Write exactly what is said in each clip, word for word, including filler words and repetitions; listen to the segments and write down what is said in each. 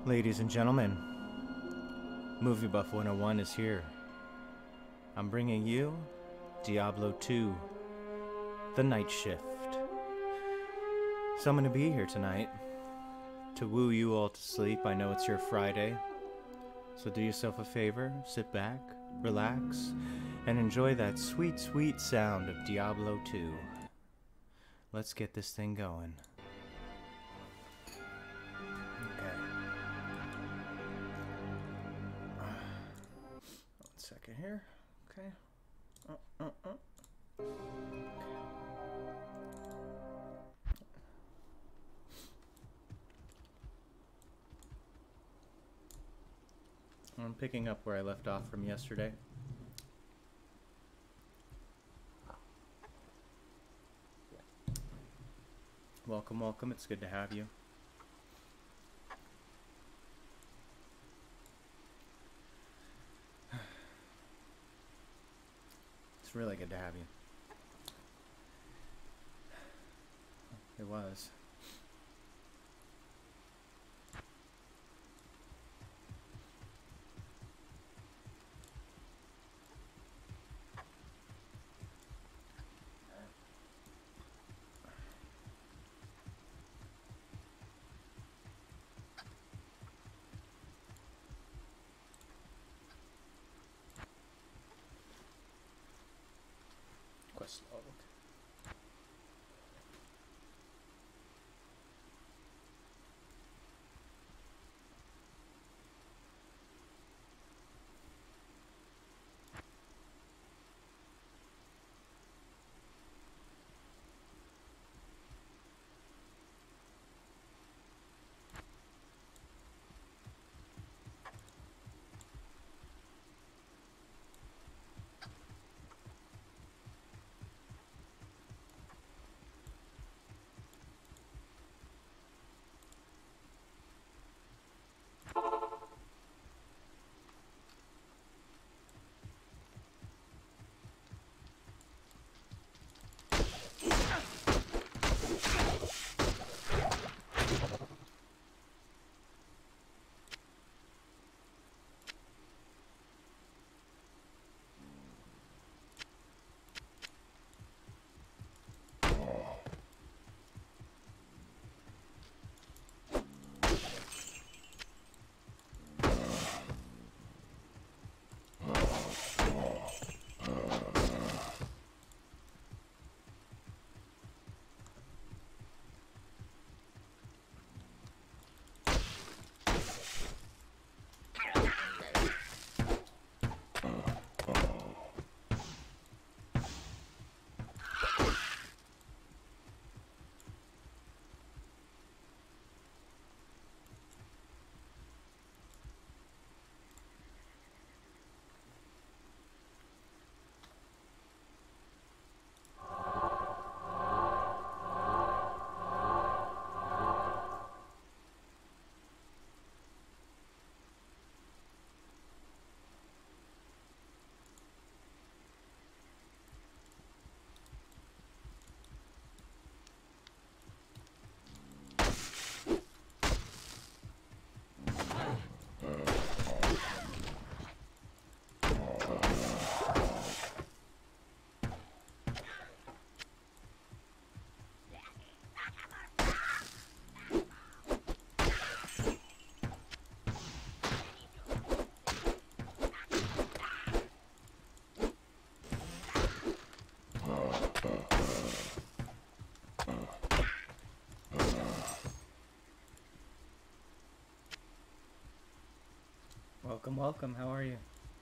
Ladies and gentlemen, Movie Buff one oh one is here. I'm bringing you Diablo two, The Night Shift. So I'm going to be here tonight to woo you all to sleep. I know it's your Friday, so do yourself a favor, sit back, relax, and enjoy that sweet, sweet sound of Diablo two. Let's get this thing going. Okay. One second here. Okay. Uh, uh, uh. I'm picking up where I left off from yesterday. Welcome, welcome. It's good to have you. It's really good to have you. It was. Quest log. Welcome, welcome. How are you?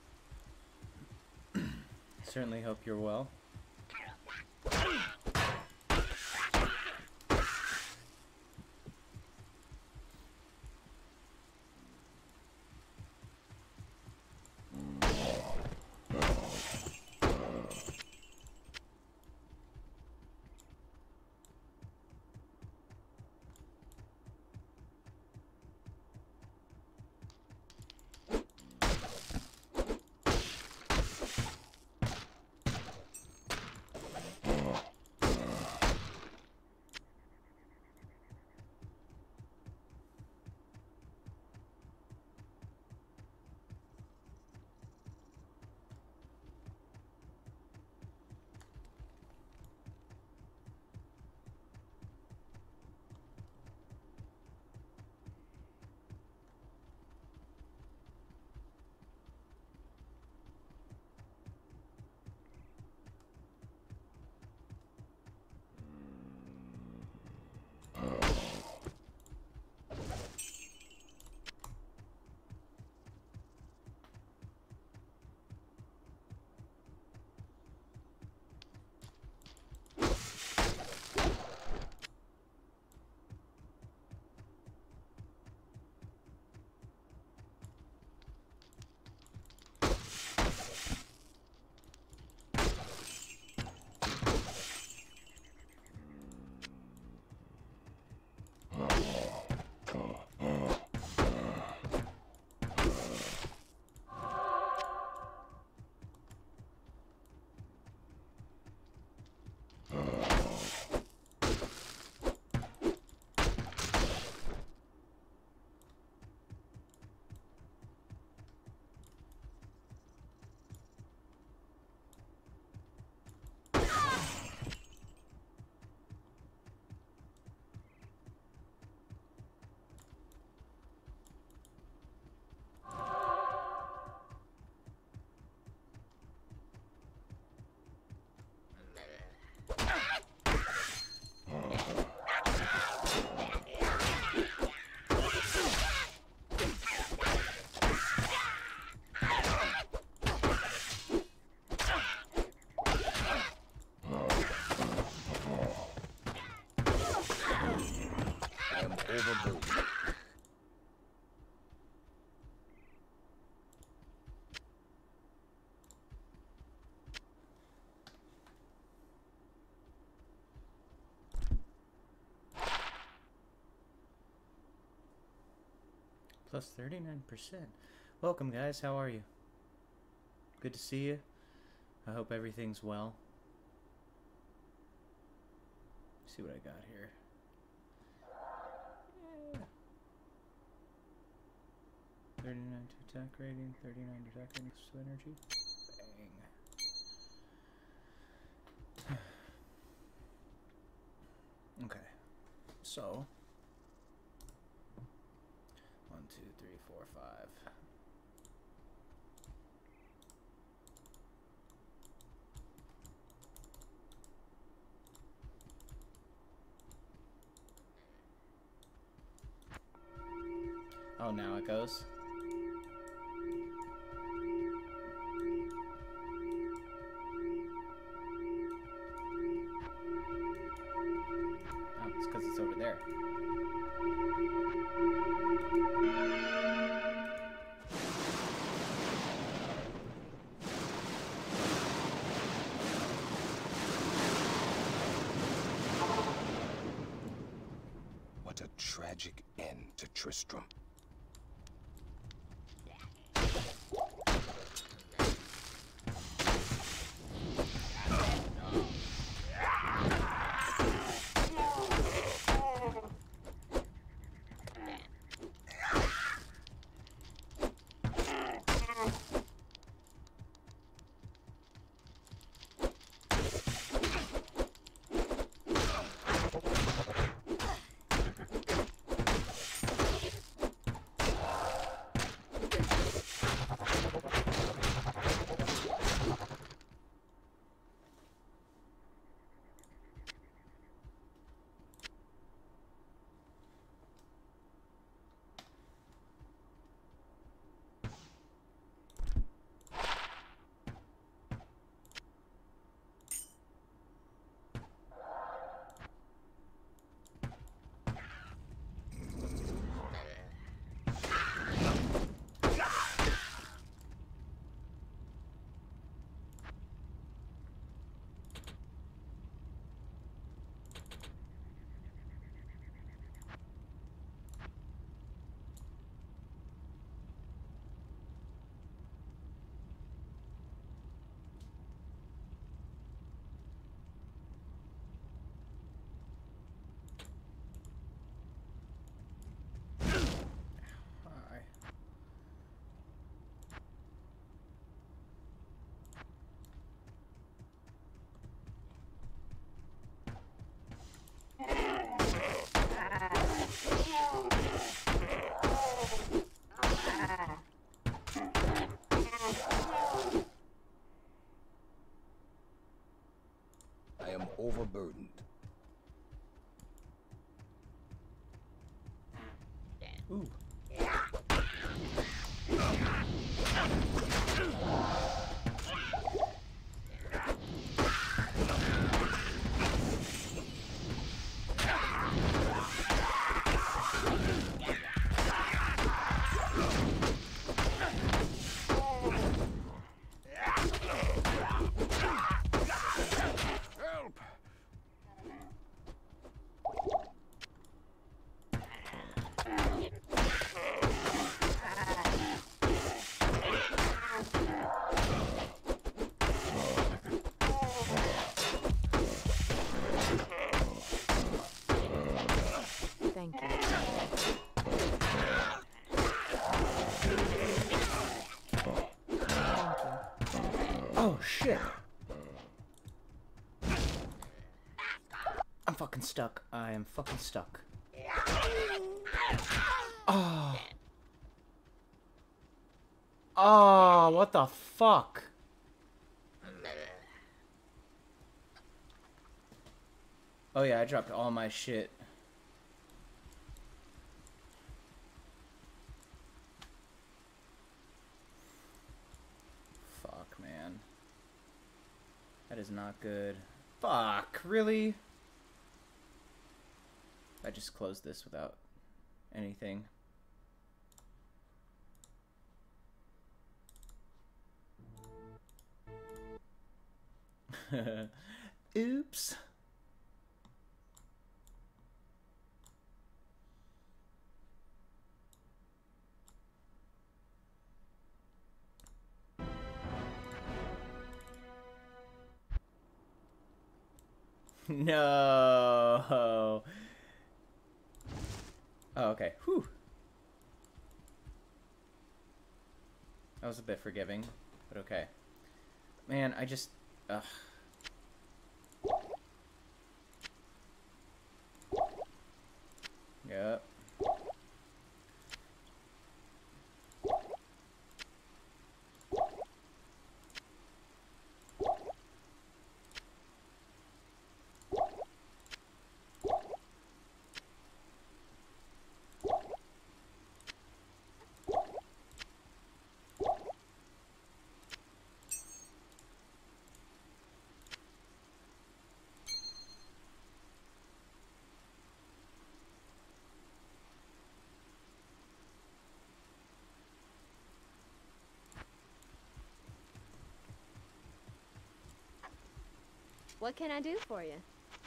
Certainly hope you're well. plus thirty-nine percent. Welcome, guys. How are you? Good to see you. I hope everything's well. Let's see what I got here. Yeah. thirty-nine to attack rating, thirty-nine to attack rating, to energy. Bang. Okay. So, one, two, three, four, five. Oh, now it goes. Oh, it's because it's over there. What a tragic end to Tristram. I am overburdened. Ooh. Thank you. Oh, shit. I'm fucking stuck. I am fucking stuck. Oh. Oh, what the fuck? Oh yeah, I dropped all my shit. Fuck, man. That is not good. Fuck, really? I just closed this without anything. Oops. No. Oh, okay. Whew. That was a bit forgiving, but okay. Man, I just... Ugh. Yep. What can I do for you?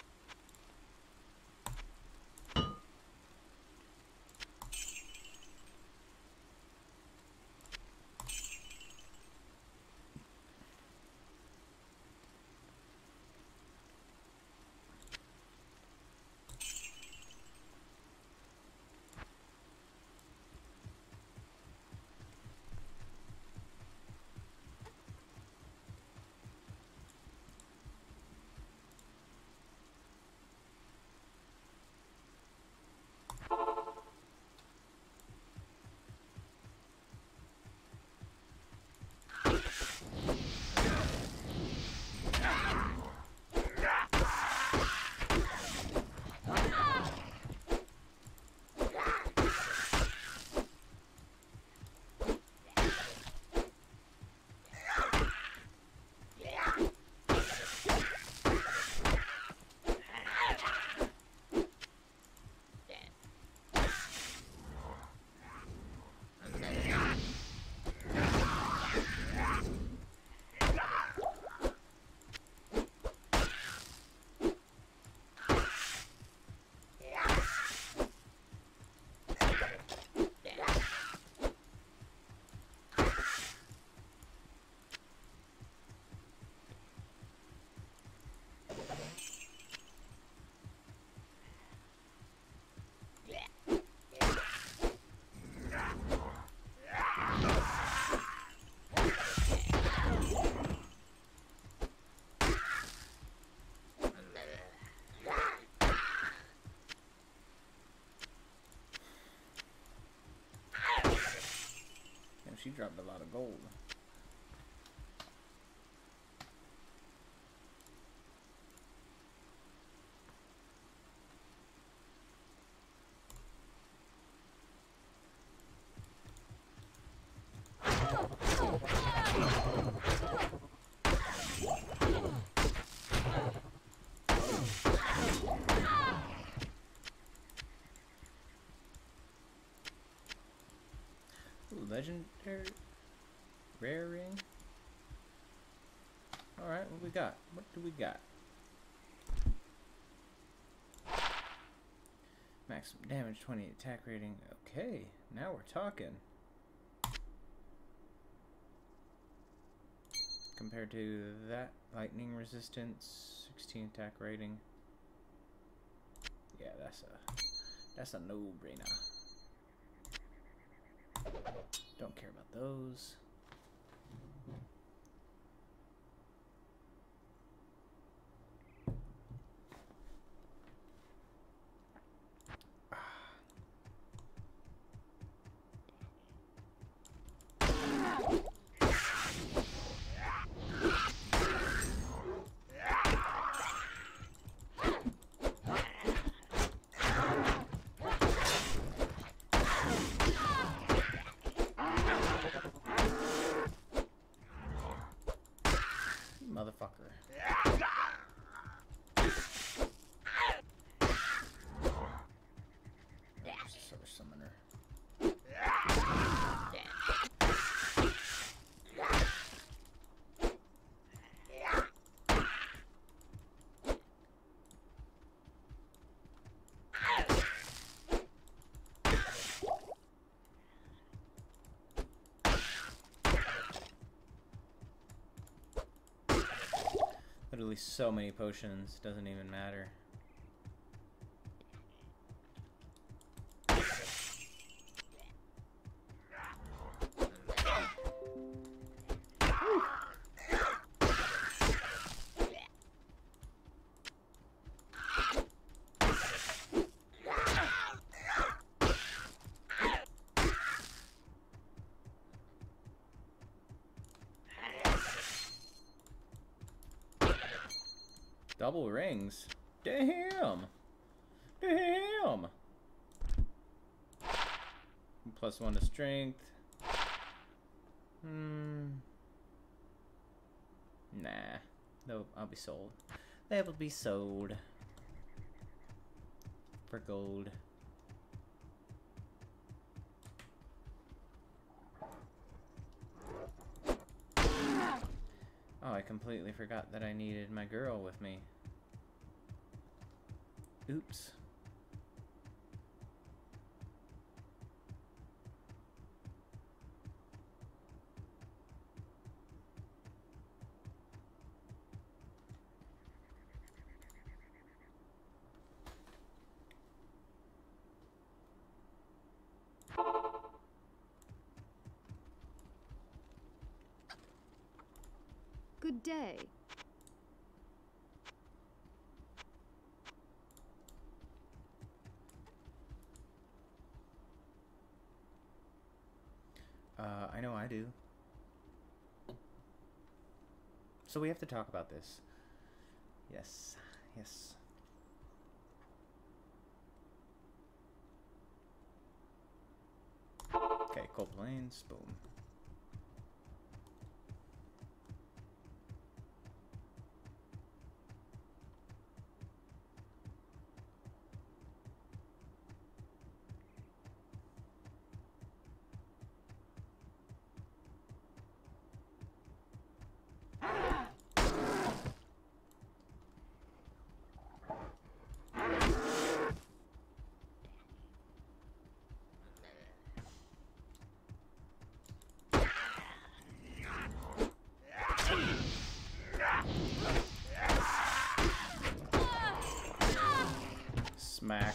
She dropped a lot of gold. Ooh, legendary rare ring. All right, what we got? What do we got? Maximum damage, twenty attack rating. Okay, now we're talking. Compared to that, lightning resistance, sixteen attack rating. Yeah, that's a that's a no-brainer. Don't care about those. Motherfucker. Source summoner. literally so many potions, doesn't even matter. Double rings. Damn. Damn. Plus one to strength. Hmm. Nah. Nope, I'll be sold. They will be sold. For gold. Oh, I completely forgot that I needed my girl with me. Oops. Good day. Uh, I know I do. So we have to talk about this. Yes, yes. Okay, cold plains, boom. Smack.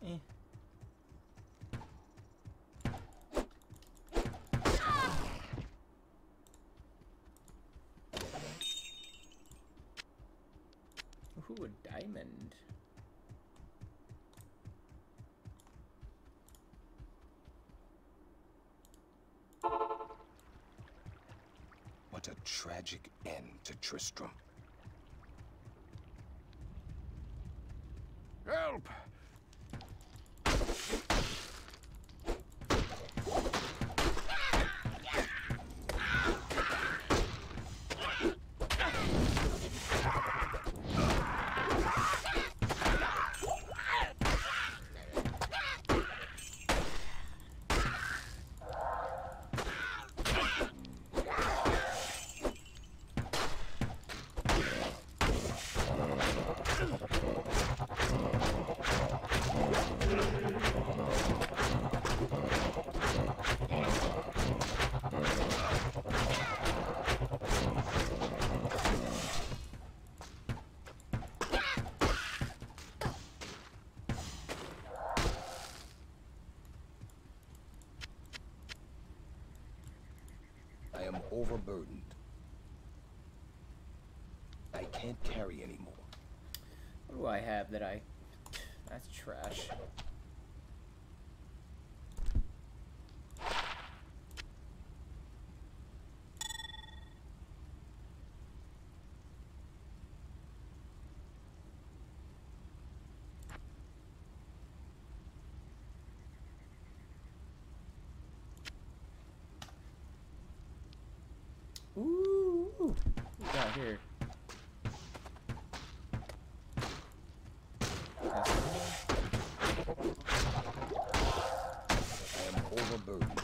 Eh. Ooh, a diamond. What a tragic end to Tristram. Help! I am overburdened. I can't carry anymore. What do I have that I... That's trash. Ooh, what we got here? I am overburdened.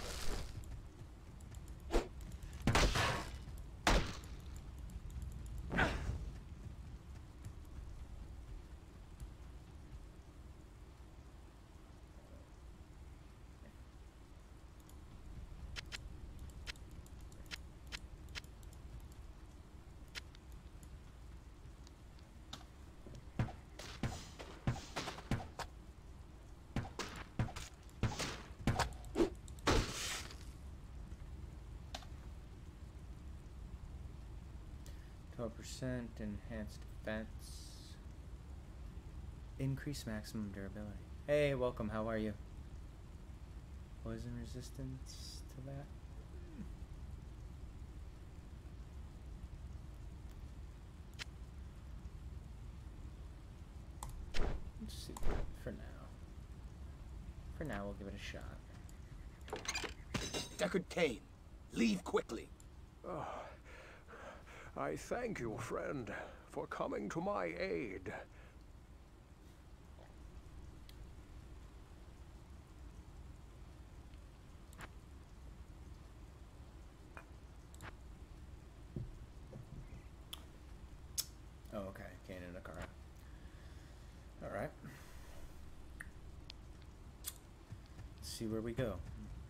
twelve percent enhanced defense. Increase maximum durability. Hey, welcome. How are you? Poison resistance to that? Let's see. For now. For now, we'll give it a shot. Deckard Cain, leave quickly. Oh, I thank you, friend, for coming to my aid. Oh, okay. Cain and Akara. Alright. Let's see where we go.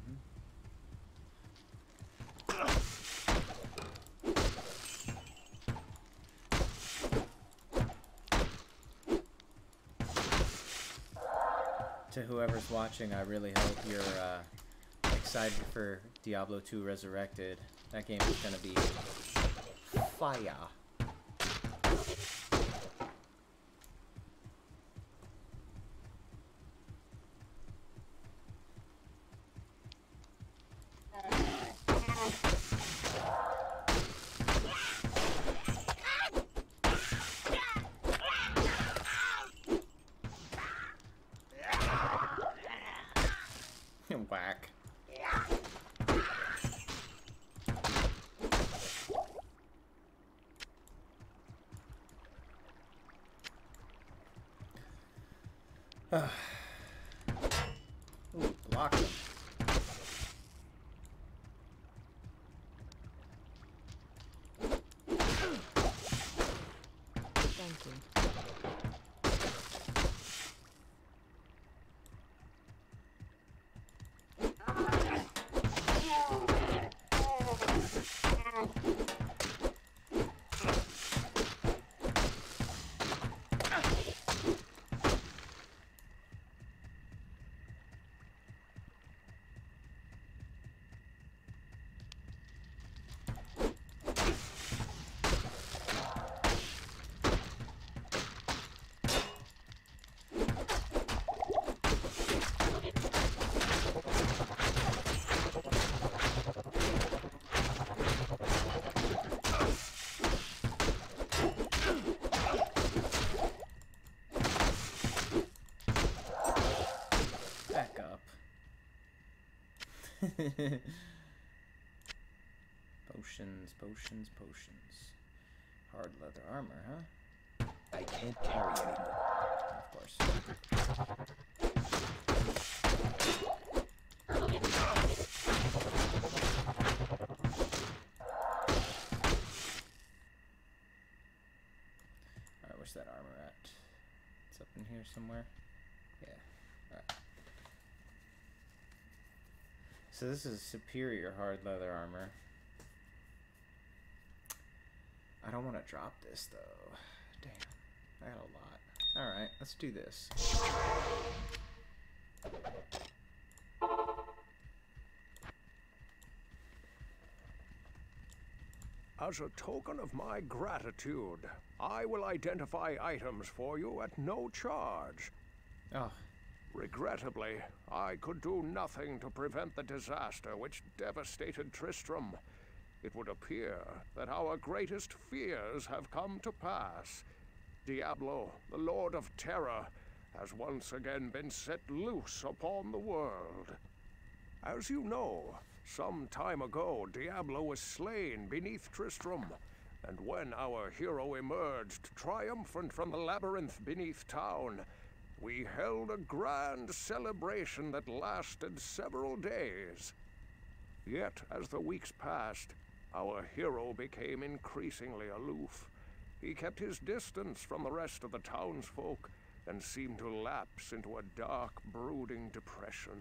To whoever's watching, I really hope you're uh, excited for Diablo two Resurrected. That game is gonna be fire. Whack. Ooh, block him. Thank you. Potions, potions, potions. Hard leather armor, huh? I can't carry anymore. Of course. Alright, where's that armor at? It's up in here somewhere. Yeah. Alright. So this is superior hard leather armor. I don't want to drop this though. Damn. I got a lot. Alright, let's do this. As a token of my gratitude, I will identify items for you at no charge. Oh. Regrettably, I could do nothing to prevent the disaster which devastated Tristram. It would appear that our greatest fears have come to pass. Diablo, the Lord of Terror, has once again been set loose upon the world. As you know, some time ago Diablo was slain beneath Tristram, and when our hero emerged triumphant from the labyrinth beneath town, we held a grand celebration that lasted several days. Yet, as the weeks passed, our hero became increasingly aloof. He kept his distance from the rest of the townsfolk and seemed to lapse into a dark, brooding depression.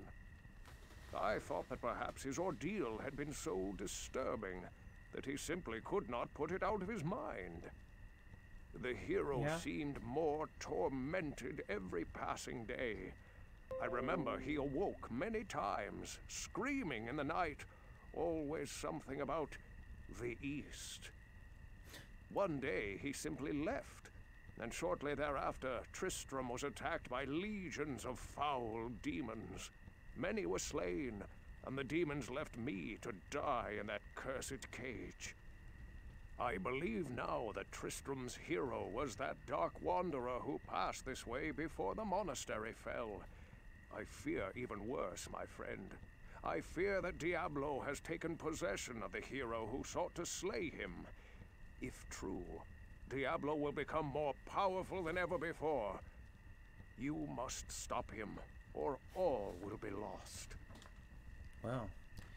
I thought that perhaps his ordeal had been so disturbing that he simply could not put it out of his mind. The hero Yeah. seemed more tormented every passing day. I remember he awoke many times, screaming in the night, always something about the East. One day he simply left, and shortly thereafter Tristram was attacked by legions of foul demons. Many were slain, and the demons left me to die in that cursed cage. I believe now that Tristram's hero was that dark wanderer who passed this way before the monastery fell. I fear even worse, my friend. I fear that Diablo has taken possession of the hero who sought to slay him. If true, Diablo will become more powerful than ever before. You must stop him, or all will be lost. Well,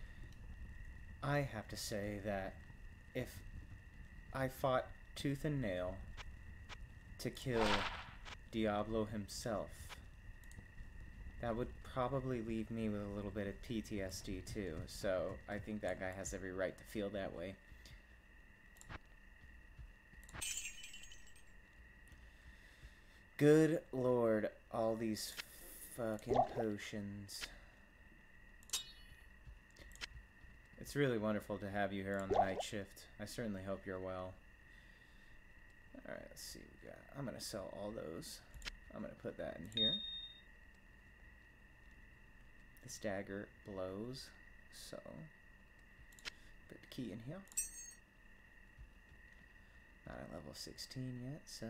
I have to say that if I fought tooth and nail to kill Diablo himself, that would probably leave me with a little bit of P T S D too, so I think that guy has every right to feel that way. Good lord, all these fucking potions. It's really wonderful to have you here on the night shift. I certainly hope you're well. Alright, let's see what we got. I'm gonna sell all those. I'm gonna put that in here. This dagger blows, so put the key in here. Not at level sixteen yet, so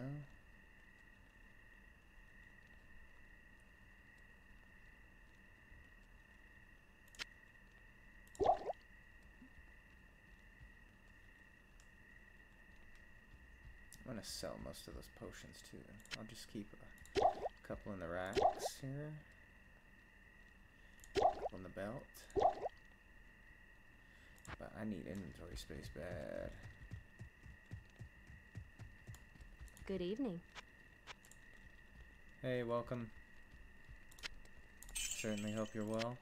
I'm gonna sell most of those potions too. I'll just keep a couple in the racks here. On the belt. But I need inventory space bad. Good evening. Hey, welcome. Certainly hope you're well.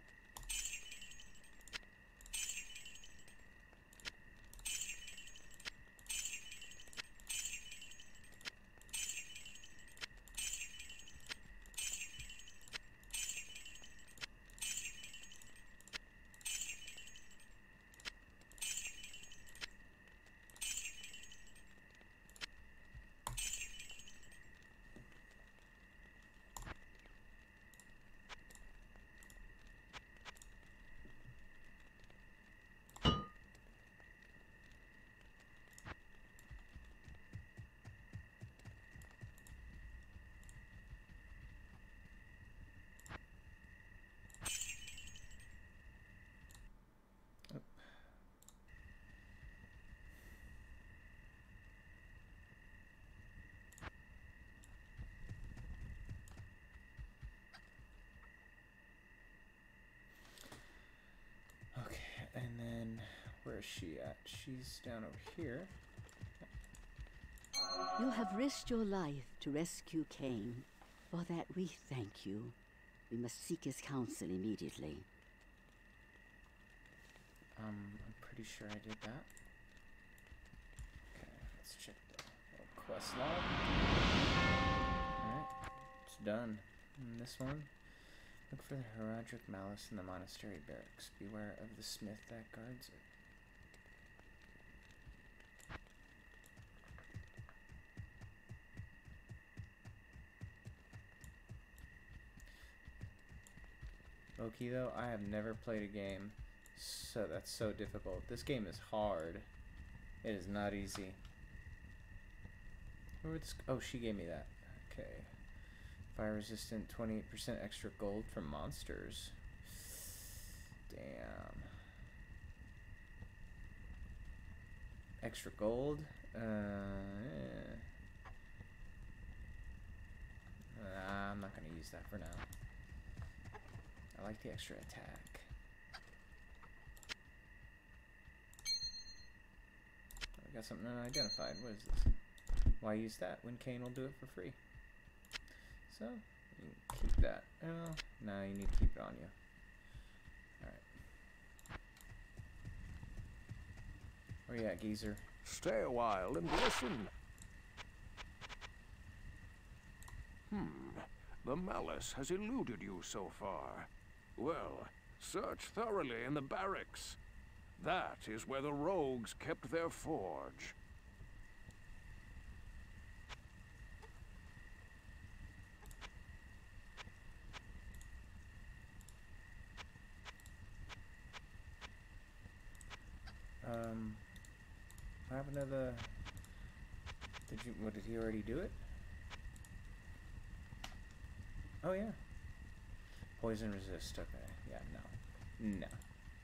where is she at? She's down over here. You have risked your life to rescue Cain. For that we thank you. We must seek his counsel immediately. Um, I'm pretty sure I did that. Okay, let's check the little quest log. Alright, it's done. And this one, look for the Heraldric Malice in the monastery barracks. Beware of the smith that guards it. Low-key though, I have never played a game so that's so difficult. This game is hard. It is not easy. Where would this, oh, she gave me that. Okay. Fire resistant, twenty-eight percent extra gold from monsters. Damn. Extra gold? Uh, eh. Nah, I'm not gonna use that for now. I like the extra attack. I got something unidentified. What is this? Why use that when Cain will do it for free? So, you can keep that. Oh, no, you need to keep it on you. Alright. Where you at, geezer? Stay a while and listen. Hmm. The malice has eluded you so far. Well, search thoroughly in the barracks. That is where the rogues kept their forge. Um, what happened to the... Did you... What, did he already do it? Oh, yeah. Poison resist, okay. Yeah, no. No.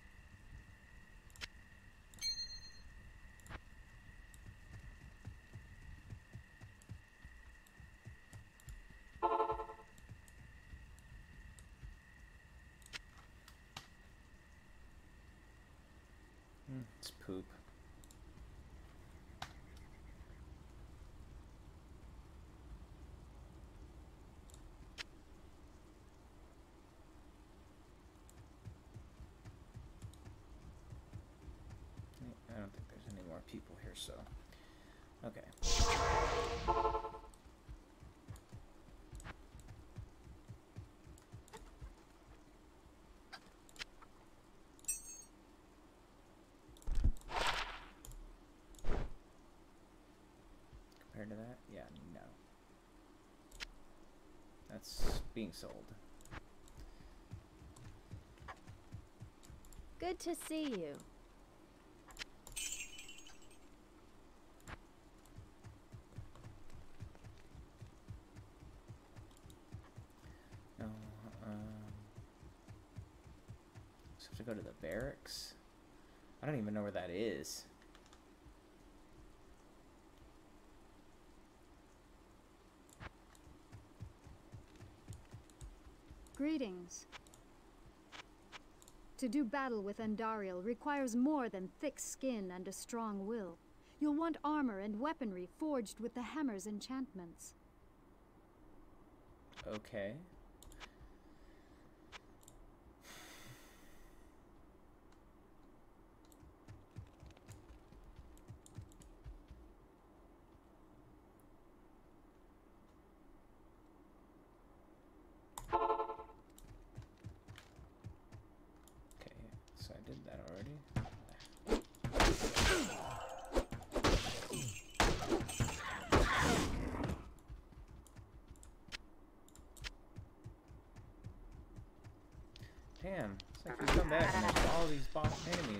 Mm, it's poop. I don't think there's any more people here, so... Okay. Compared to that? Yeah, no. That's being sold. Good to see you. No, um... So have to go to the barracks? I don't even know where that is. Greetings. To do battle with Andariel requires more than thick skin and a strong will. You'll want armor and weaponry forged with the hammer's enchantments. Okay. So I did that already. Damn, it's like you come back and there's all these boss enemies.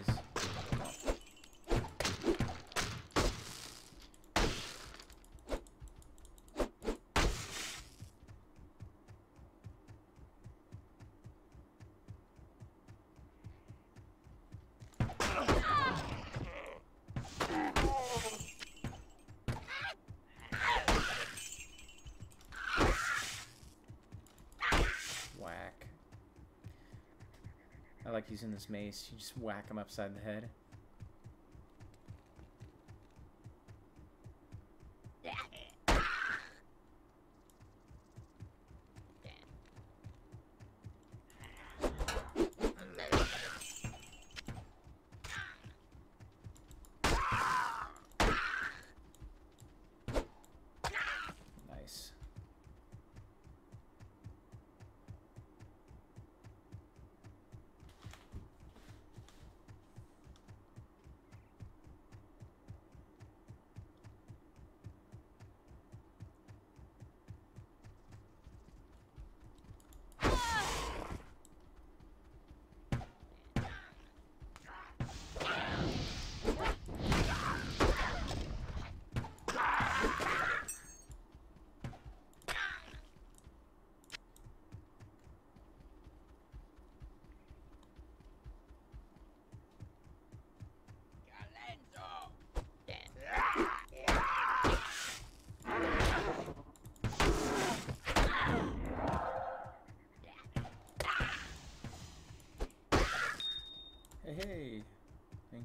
I like using this mace. You just whack him upside the head.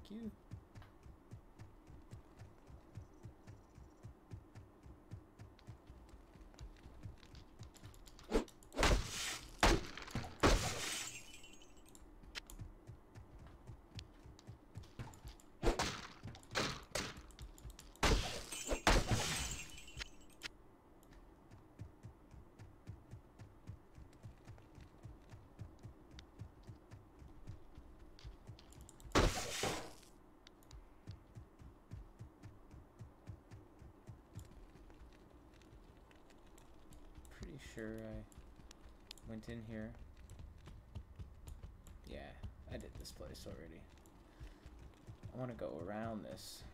Thank you. Sure I went in here. Yeah, I did this place already. I want to go around this.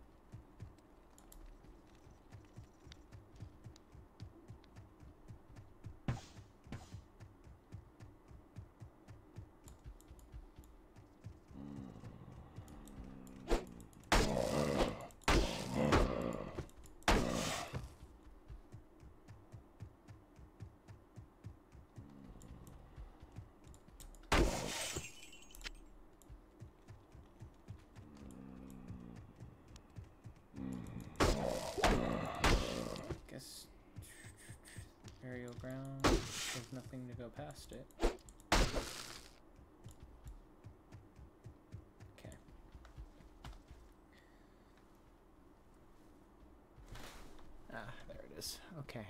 Aerial ground, there's nothing to go past it. Okay. Ah, there it is. Okay.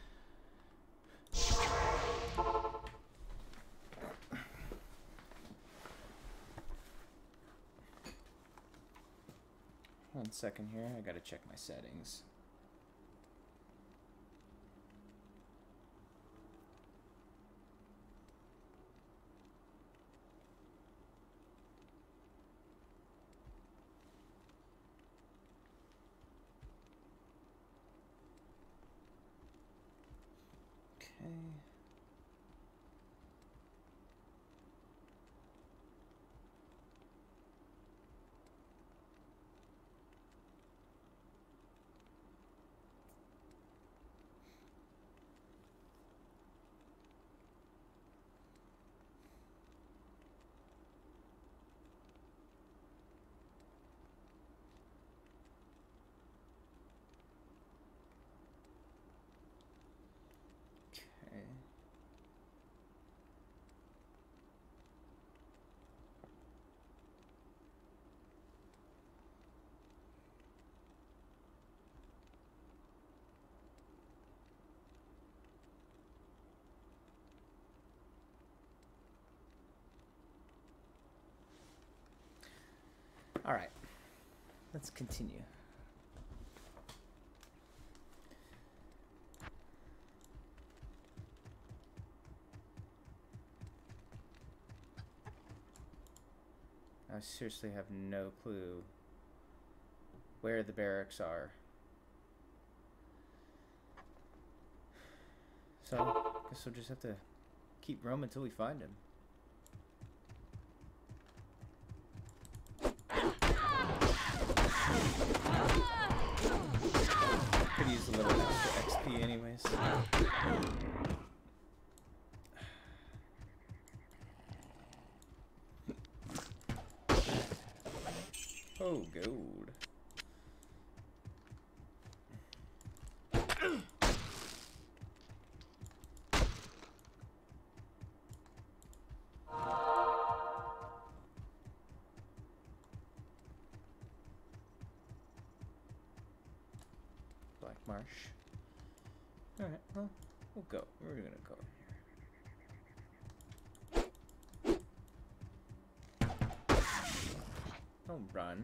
One second here, I gotta check my settings. Okay. All right, let's continue. I seriously have no clue where the barracks are. So, I guess we'll just have to keep roaming until we find him. Could use a little extra X P anyways. Oh, gold. Black Marsh. Alright, well, we'll go. We're gonna go here. Don't run.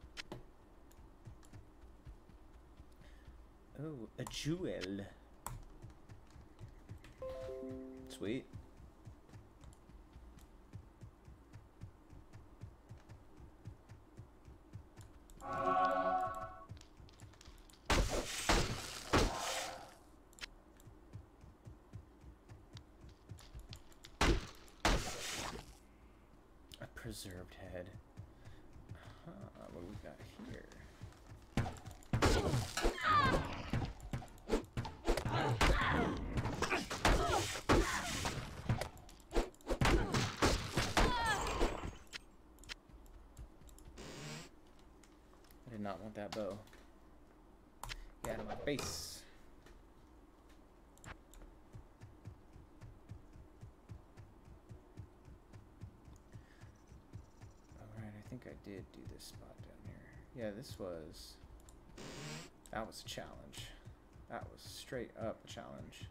Oh, a jewel. sweet. A preserved head. Uh, what do we got here? I did not want that bow. Get out of my face. Alright, I think I did do this spot down here. Yeah, this was... That was a challenge. That was straight up a challenge.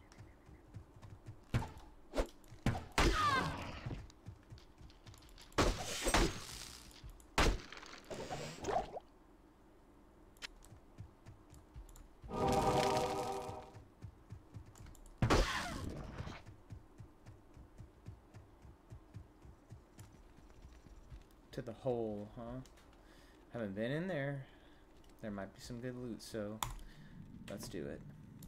To the hole, huh? Haven't been in there. There might be some good loot, so let's do it.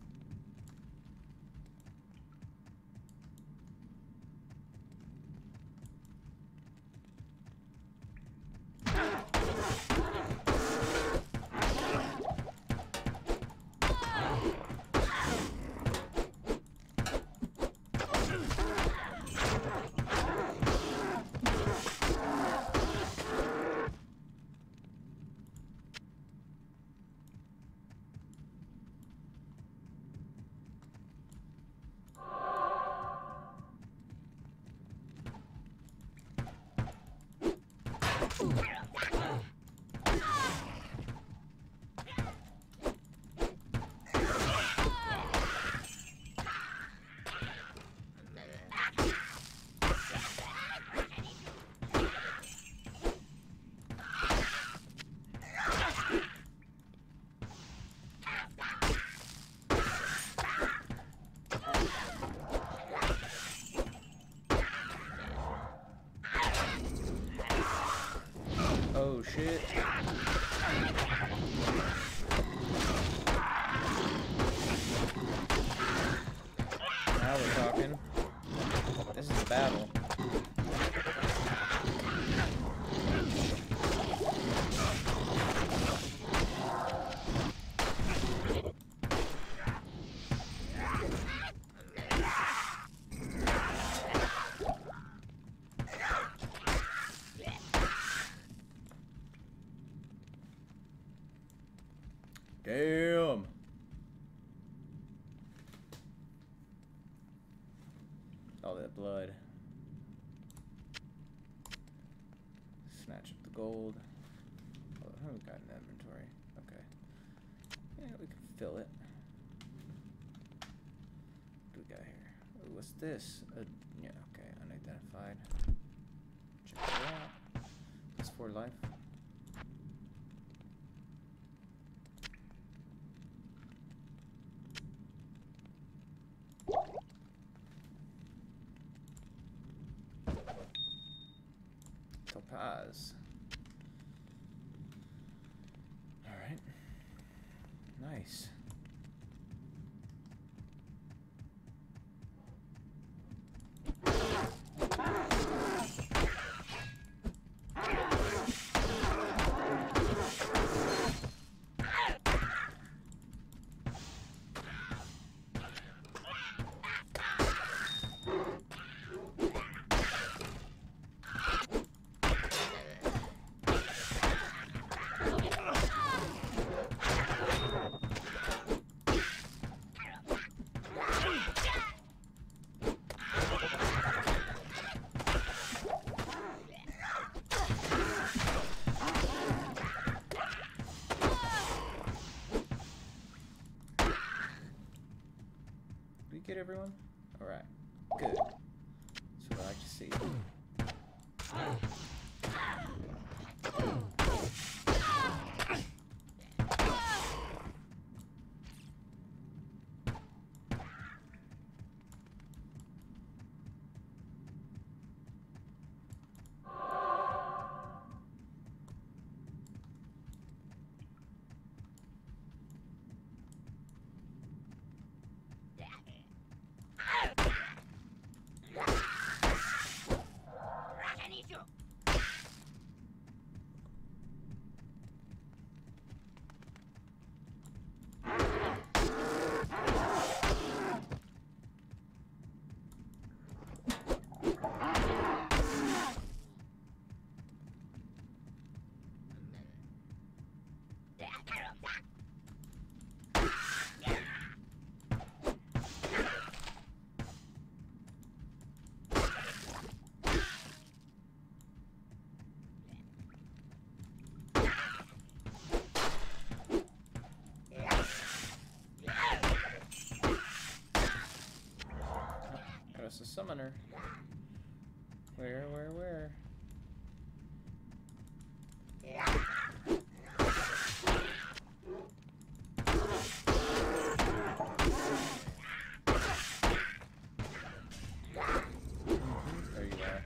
Oh shit. Now we're talking. This is a battle. Damn. All that blood. Snatch up the gold. Oh, we got an inventory. Okay. Yeah, we can fill it. What do we got here? Oh, what's this? Uh, yeah, okay. Unidentified. Check it out. It's for life. Topaz. All right. Nice. Get everyone? Alright. Good. That's what I like to see. There's a summoner. Where, where, where? There you are.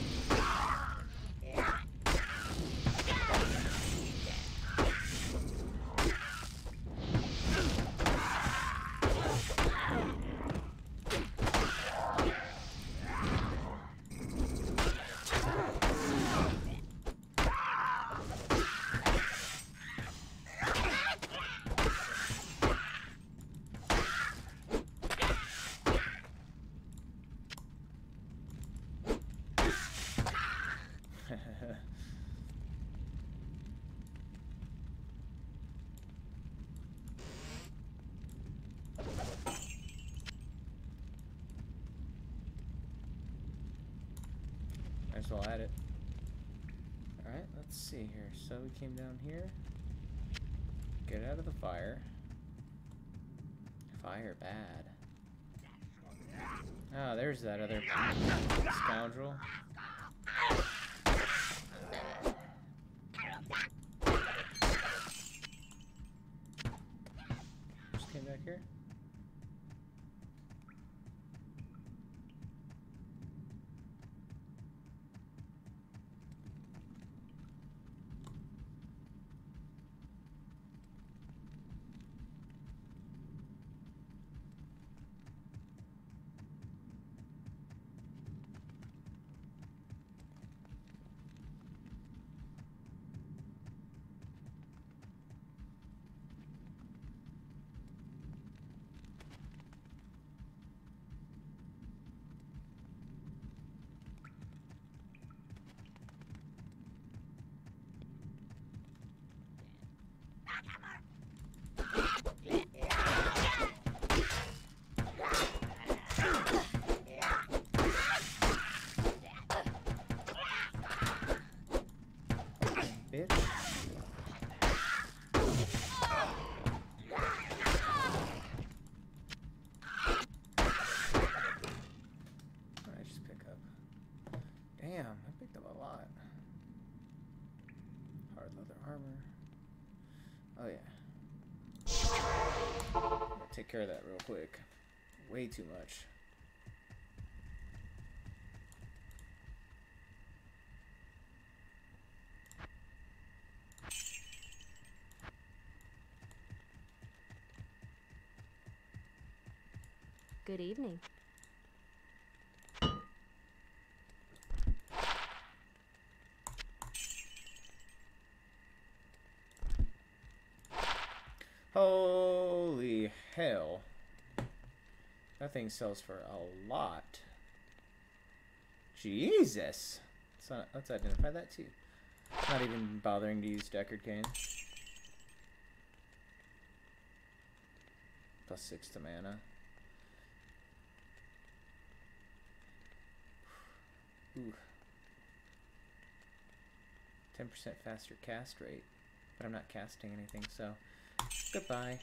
Might as well add it. Alright, let's see here. So we came down here. Get out of the fire. Fire bad. Ah, there's that other scoundrel. Just came back here. Bitch. I just pick up. Damn, I picked up a lot. Hard leather armor. Oh yeah. I'll take care of that real quick. Way too much. Good evening. Holy hell. That thing sells for a lot. Jesus. Let's, not, let's identify that too. Not even bothering to use Deckard Cane. Plus six to mana. Ooh. ten percent faster cast rate. But I'm not casting anything, so goodbye.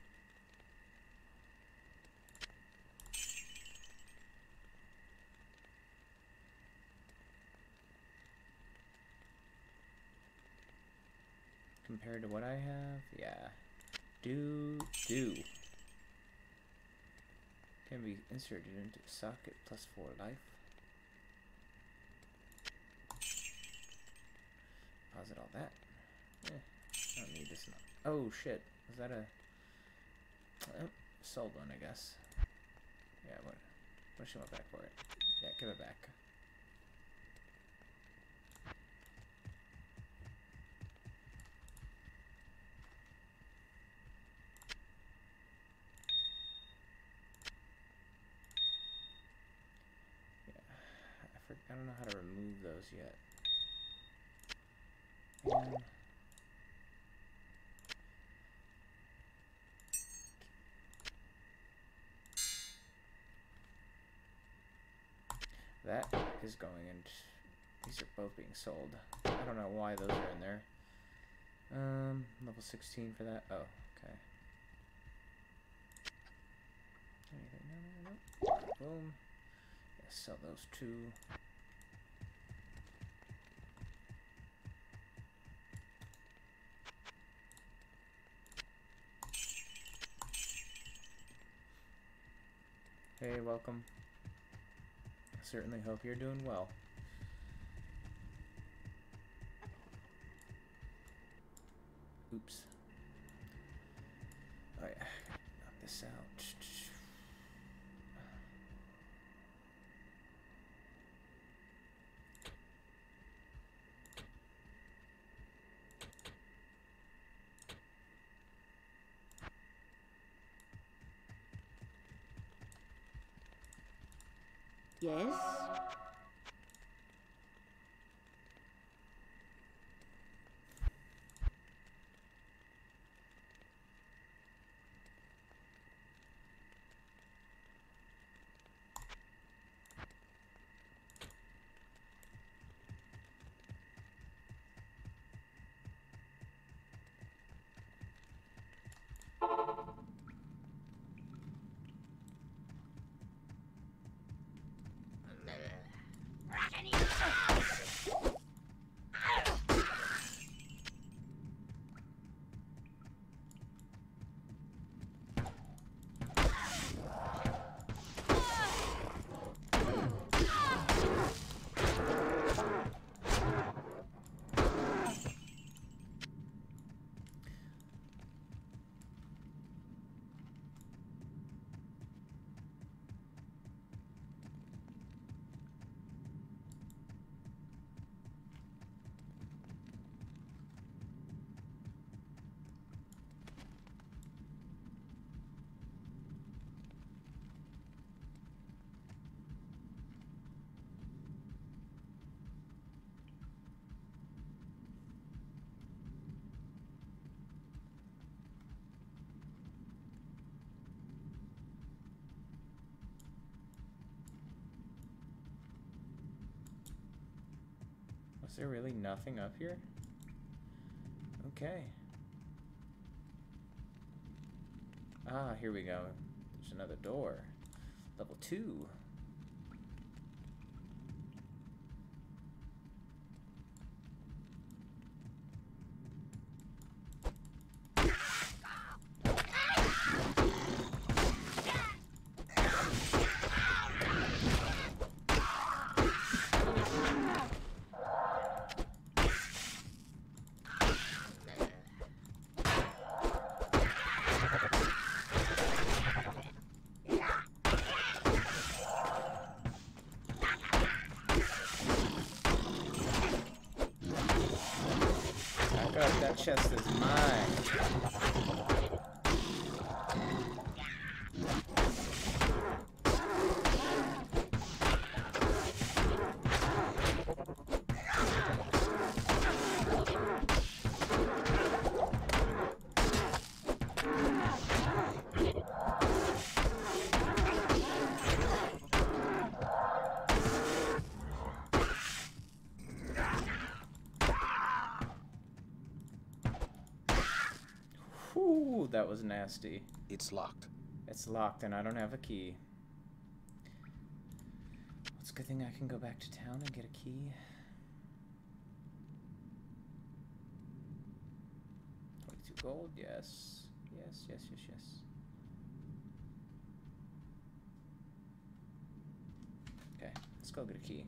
Compared to what I have, yeah. Do, do. Can be inserted into socket plus four life. Deposit all that. Eh, I don't need this. Now. Oh shit! Was that a oh, sold one? I guess. Yeah. What? What she want back for it? Yeah, give it back. Yeah. I for, I don't know how to remove those yet. Um, is going, and these are both being sold. I don't know why those are in there. Um, level sixteen for that. Oh, okay. Anything? No, no, no. Boom. Yeah, sell those two. Hey, welcome. I certainly hope you're doing well. Oops. Oh yeah, knock this out. Yes? Is there really nothing up here? Okay. Ah, here we go. There's another door. Level two. That chest is mine. Ooh, that was nasty. It's locked. It's locked and I don't have a key. It's a good thing I can go back to town and get a key. twenty-two gold, yes. Yes, yes, yes, yes. Okay, let's go get a key.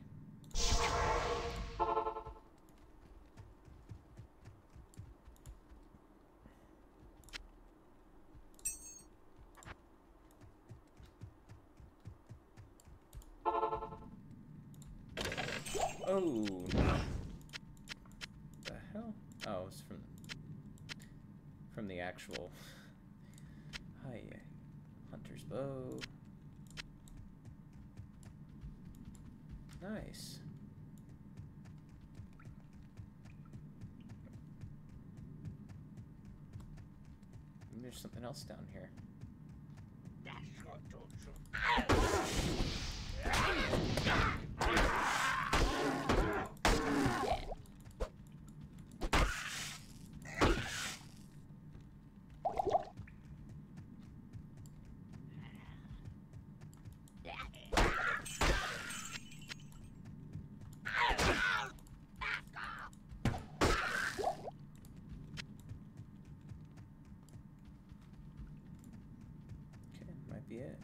Oh, no. The hell? Oh, it's from from the actual. Hi, hunter's bow. Nice. Maybe there's something else down here. it.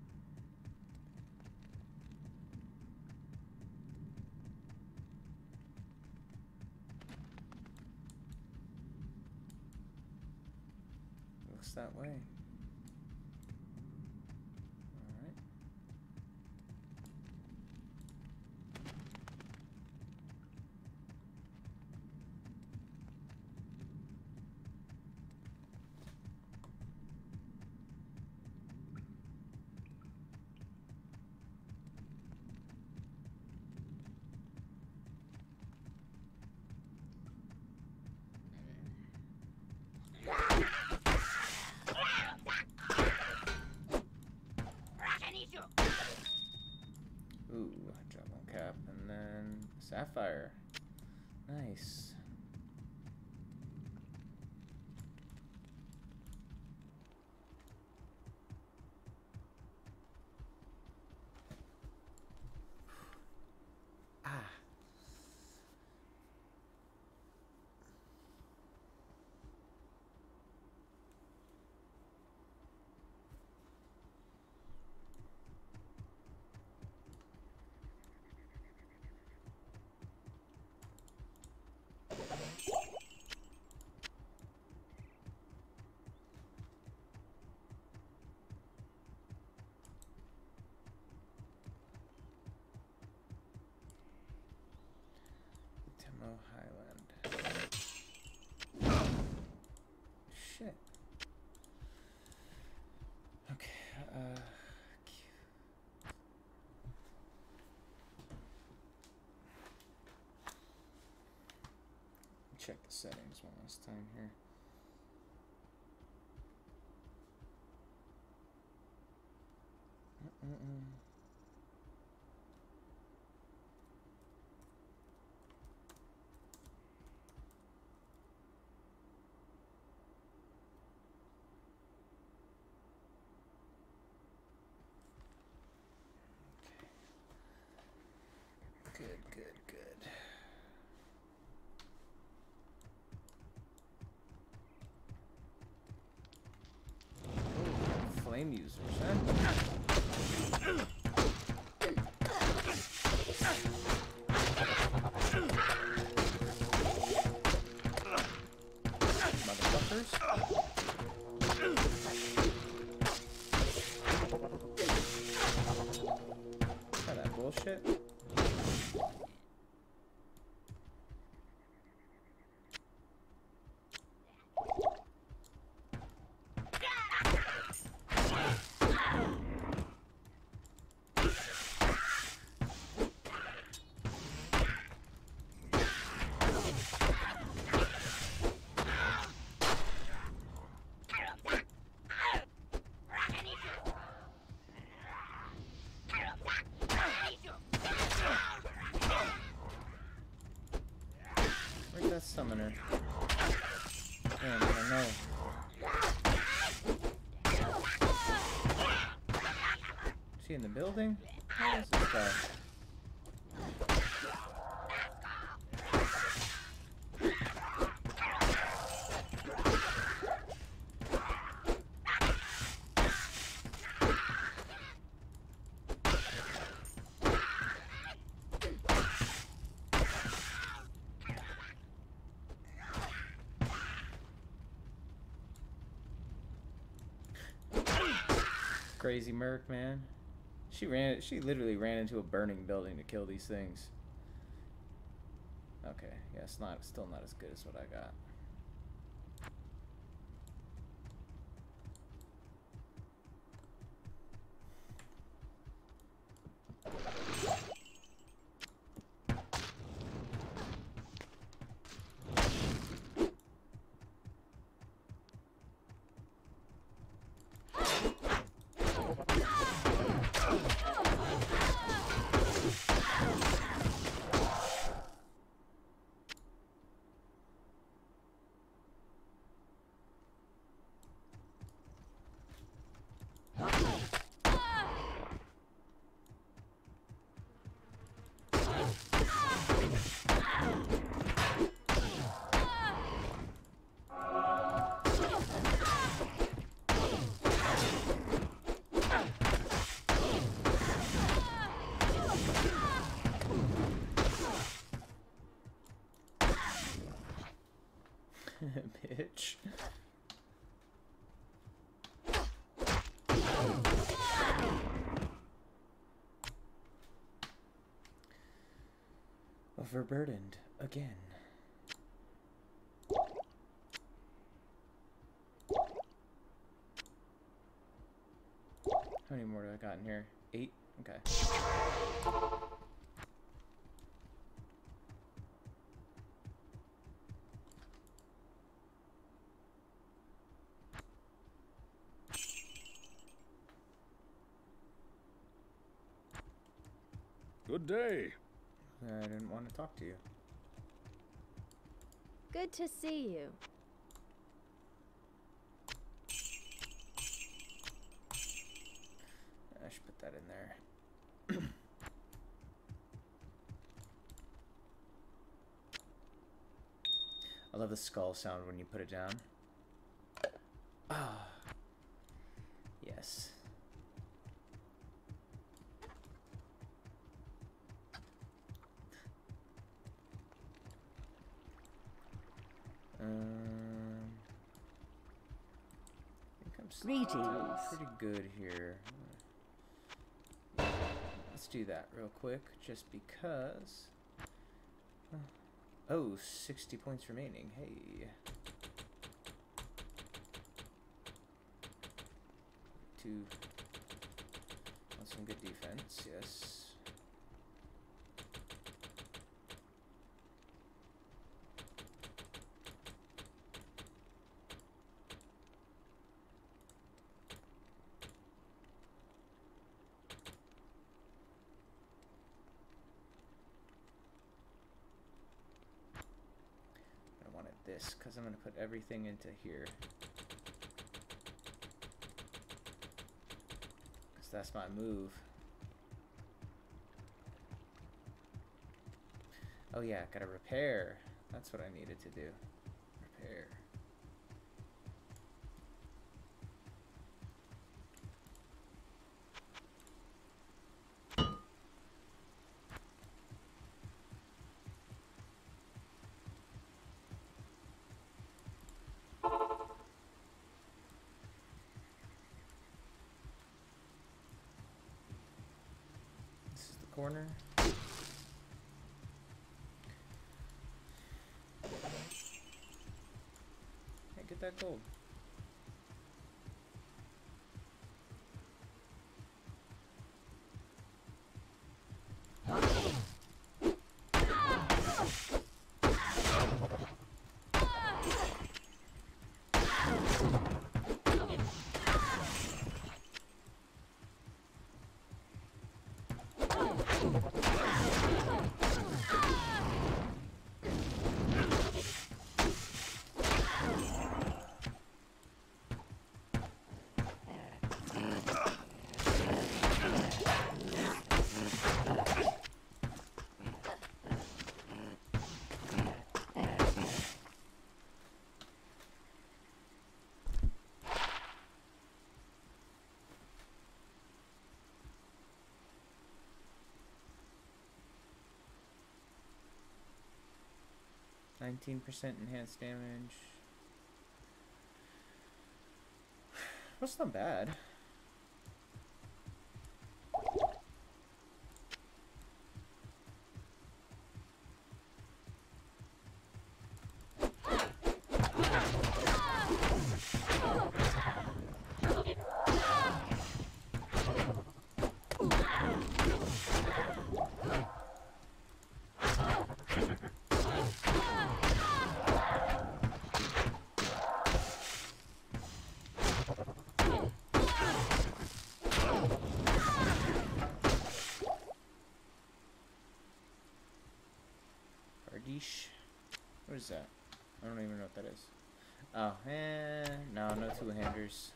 Looks that way. Alright. Ooh, drop one cap and then sapphire. Nice. Ah. Highland. Shit. Okay, uh... check the settings one last time here. Mm-mm-mm. Good, good, good. Oh, flame users, huh? Motherfuckers. Try that bullshit. Where's that summoner? Damn, I don't know. Is she in the building? Where is this guy? Crazy Merc, man. She ran. She literally ran into a burning building to kill these things. Okay, yeah, it's not. Still not as good as what I got. Bitch. Overburdened again. How many more do I got in here? Eight? Okay. Good day. I didn't want to talk to you. Good to see you. I should put that in there. I love the skull sound when you put it down. Ah. Yes. Um, I think I'm still Greetings. pretty good here. Let's do that real quick, just because. Oh, sixty points remaining. Hey. Two. Want some good defense, yes. This because I'm going to put everything into here, because that's my move. Oh yeah, gotta repair. That's what I needed to do. Repair. Corner. Hey, get that gold. nineteen percent enhanced damage. That's not bad. What is that? I don't even know what that is. Oh, eh, no, no two-handers.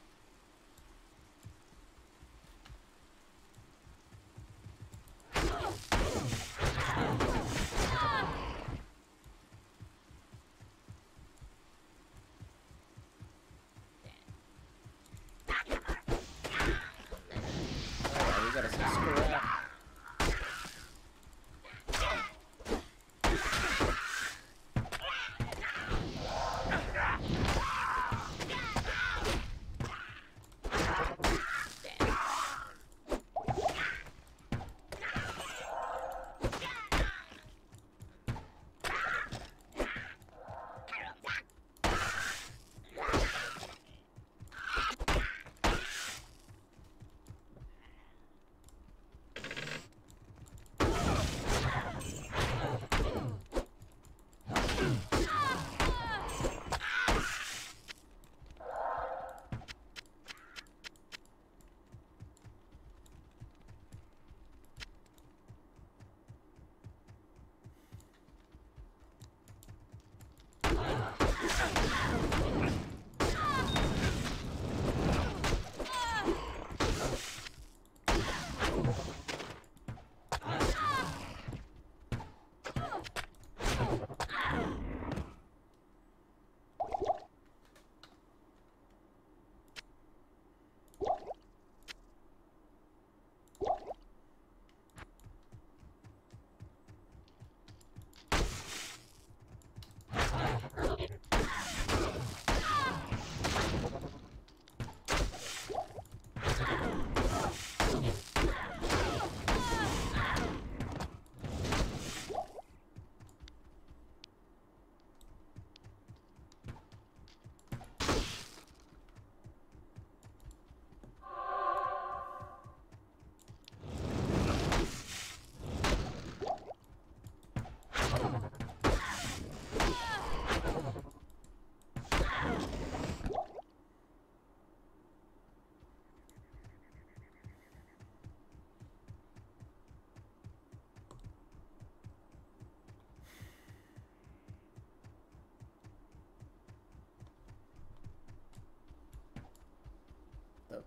Oh, we got a scrap.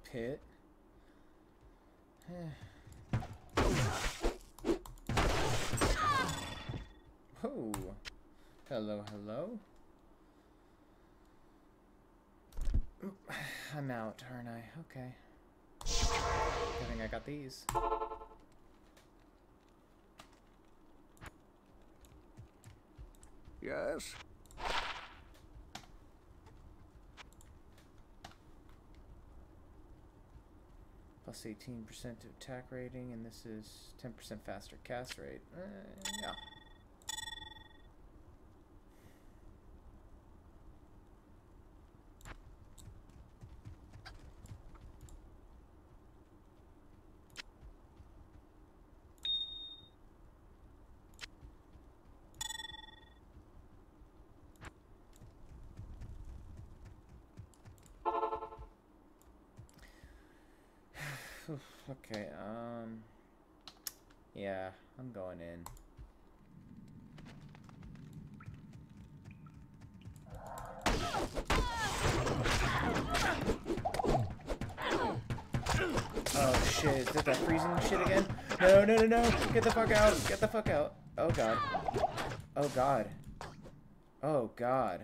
pit. Oh, hello, hello. I'm out, aren't I? Okay. I think I got these. Yes? Plus eighteen percent to attack rating, and this is ten percent faster cast rate. Uh, yeah. Okay, um, yeah, I'm going in. Oh shit, is that that freezing shit again? No, no, no, no, get the fuck out, get the fuck out. Oh god. Oh god. Oh god.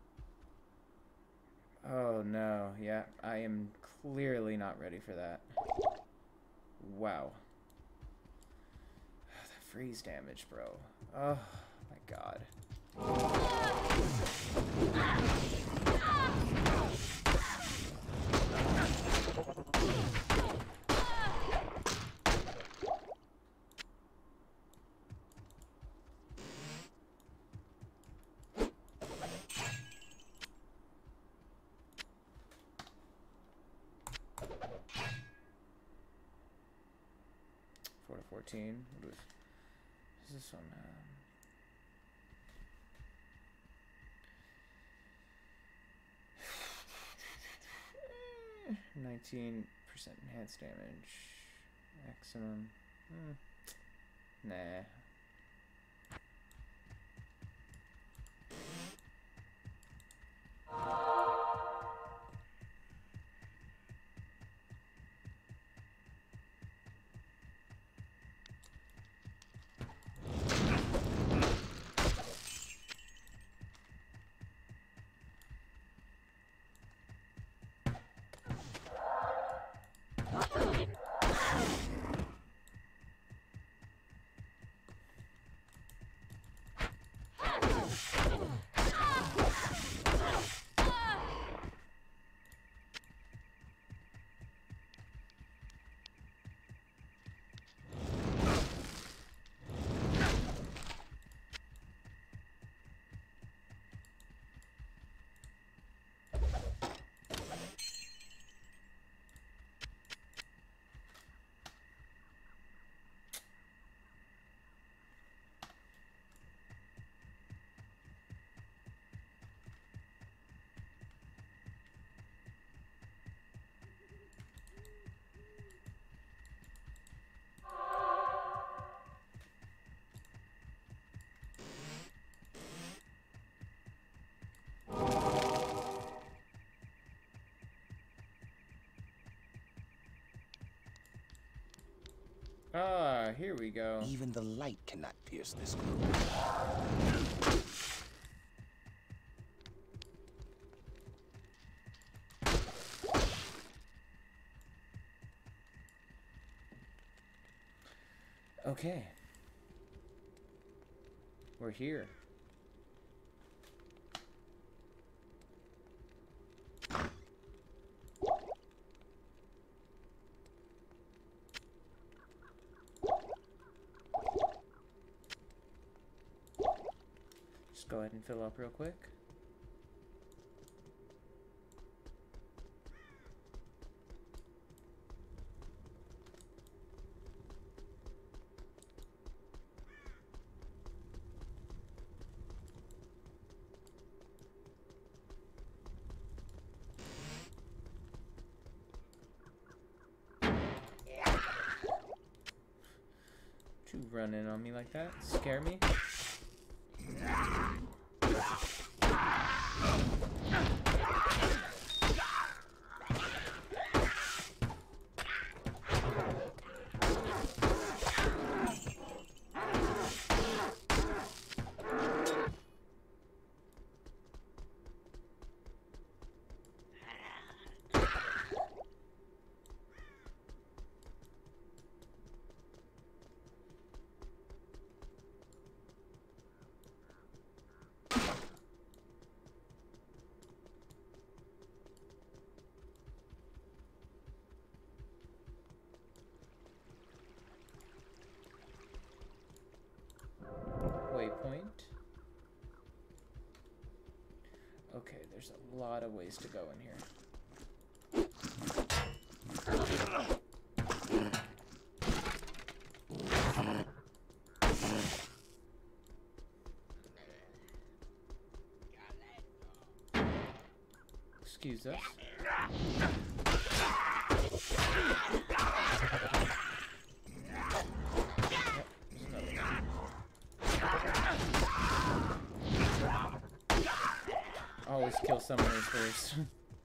Oh no, yeah, I am clearly not ready for that. Wow. That freeze damage, bro. Oh my god. four to fourteen. What is, what is this one? Um, nineteen percent enhanced damage. Maximum. Hmm. Nah. Ah, here we go. Even the light cannot pierce this gloom. Okay. We're here. Just go ahead and fill up real quick. To run in on me like that, scare me. there's a lot of ways to go in here. Excuse us. Always kill summoners first.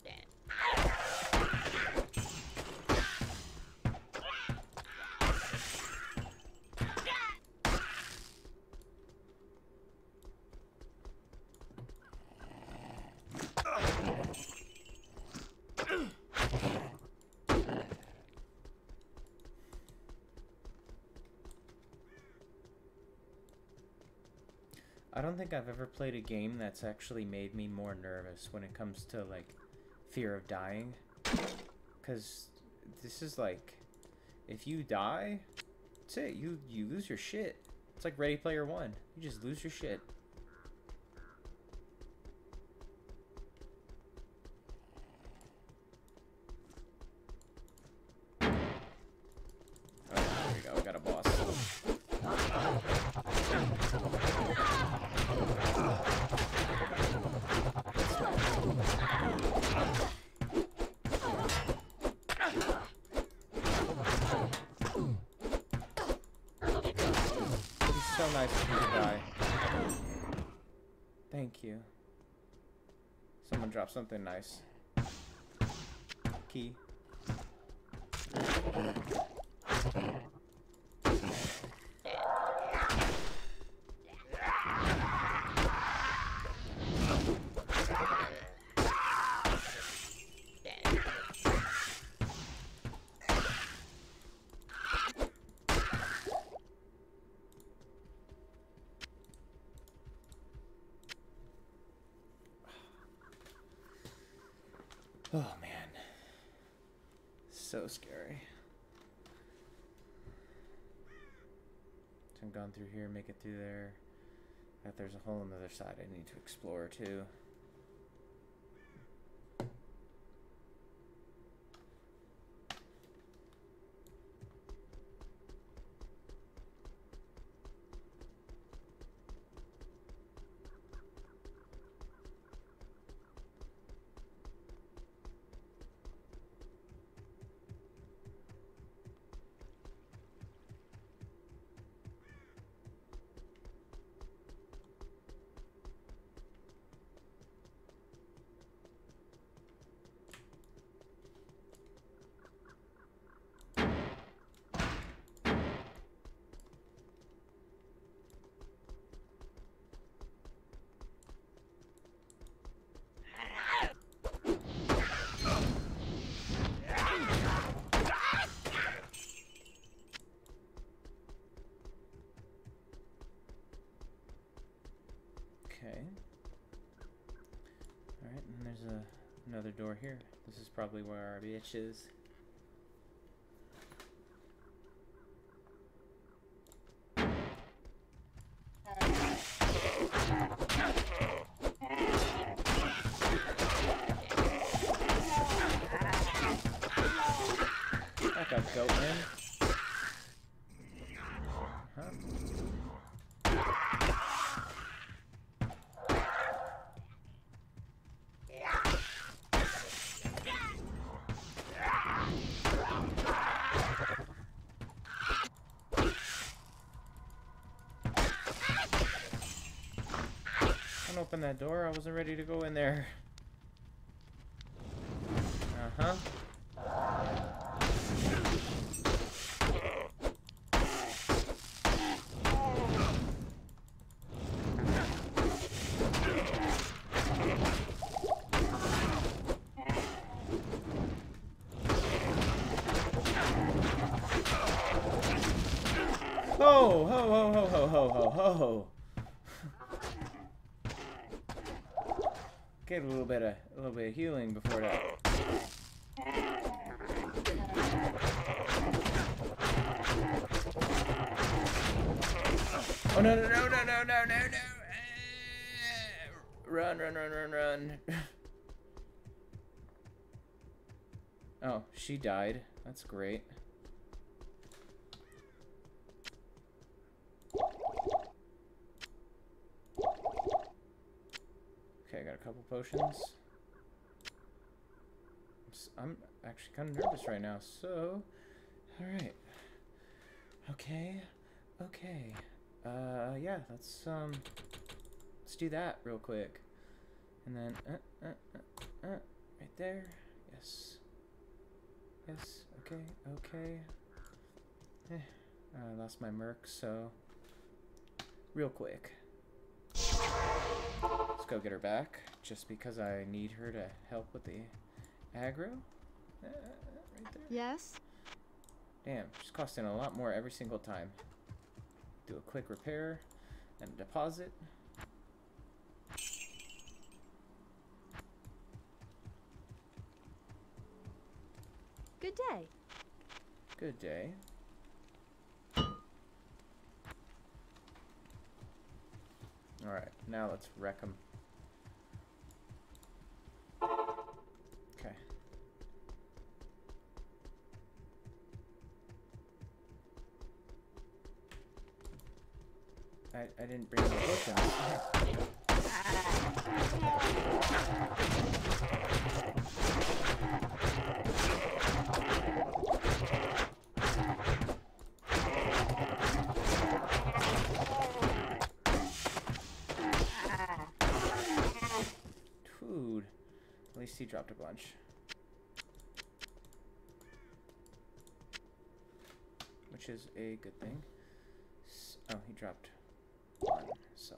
I don't think I've ever played a game that's actually made me more nervous when it comes to, like, fear of dying. Because this is like, if you die, that's it. You, you lose your shit. It's like Ready Player One. You just lose your shit. Oh, there we go. We got a boss. So nice of you to die. Thank you. Someone dropped something nice. Key. Oh man, so scary. So I'm going through here, make it through there. If there's a hole on the other side I need to explore too. Okay. Alright, and there's a, another door here. This is probably where our bitch is. Like a goat man. Huh? Don't open that door. I wasn't ready to go in there. Uh-huh. Ho, ho, ho, ho, ho, ho, ho, ho. Get a little bit of a little bit of healing before that. Oh no no no no no no no no! Run run run run run! Oh, she died. That's great. Okay, I got a couple potions. I'm actually kind of nervous right now, so... Alright. Okay. Okay. Uh, yeah, let's, um... Let's do that real quick. And then, uh, uh, uh, uh, right there. Yes. Yes, okay, okay. Eh, I lost my merc, so... Real quick. Let's go get her back, just because I need her to help with the aggro. Uh, right there. Yes? Damn, she's costing a lot more every single time. Do a quick repair and a deposit. Good day. Good day. Alright, now let's wreck them. Okay. I, I didn't bring any potions. Dude, at least he dropped a bunch. Which is a good thing. S oh, he dropped one, so.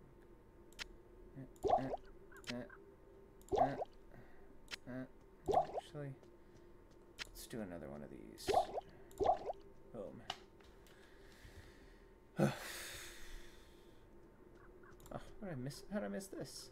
Uh, uh, uh, uh, uh. Actually, let's do another one of these. Boom. Oh, how did I miss? How did I miss this?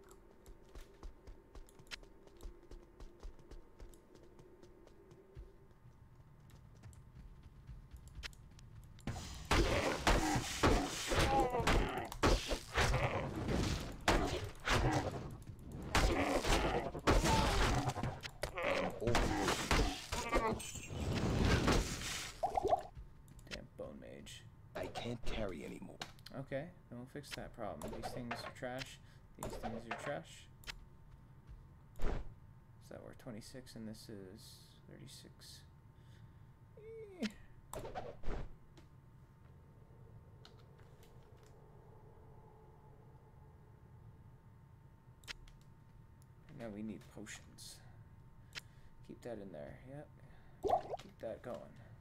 Okay, then we'll fix that problem. These things are trash. These things are trash. So we're twenty-six and this is thirty-six. Eh. And now we need potions. Keep that in there. Yep. Keep that going.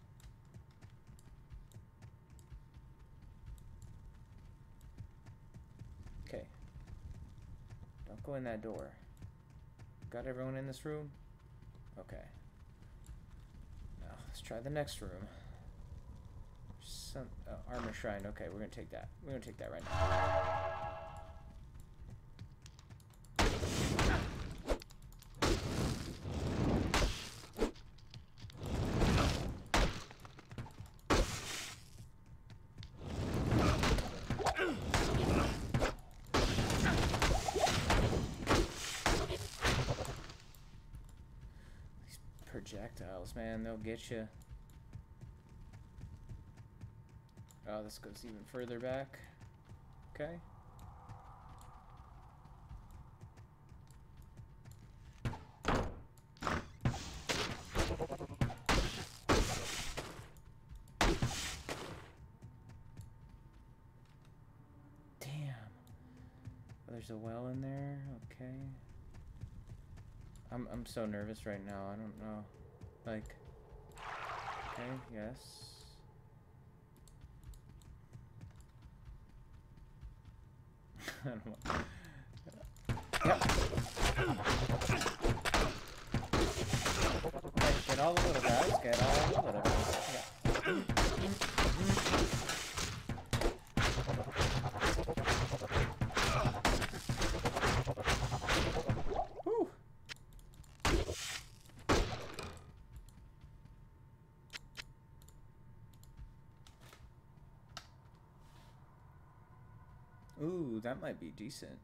Okay. Don't go in that door. Got everyone in this room? Okay. Now, let's try the next room. Some uh, armor shrine. Okay, we're gonna take that. We're gonna take that right now. Projectiles, man, they'll get you. Oh, this goes even further back. Okay. Damn. Oh, there's a well in there. Okay. I'm I'm so nervous right now. I don't know. Like, okay, yes. I don't know. Yep. Okay, get all the little guys. Get all the little guys. Yeah. Whew. Ooh, that might be decent.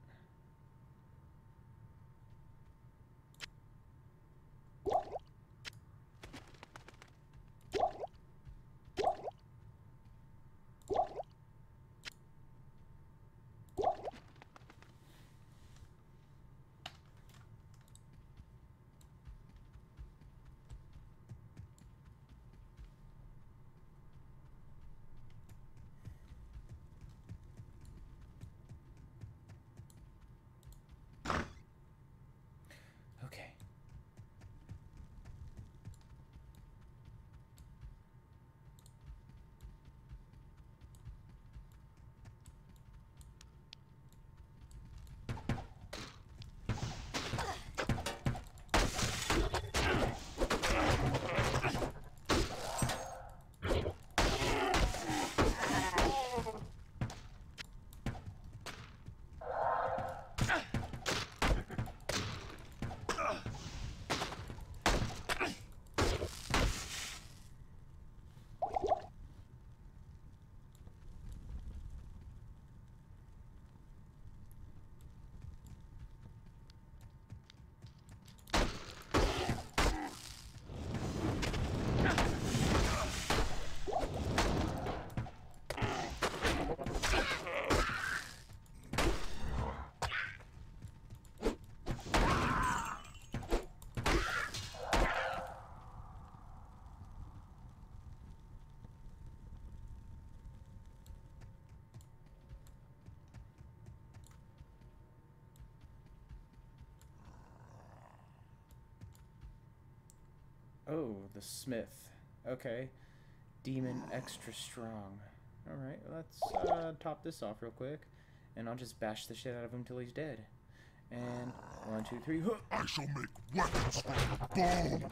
Oh, the smith. Okay. Demon extra strong. Alright, let's uh, top this off real quick. And I'll just bash the shit out of him till he's dead. And one, two, three. Huh. I shall make weapons from the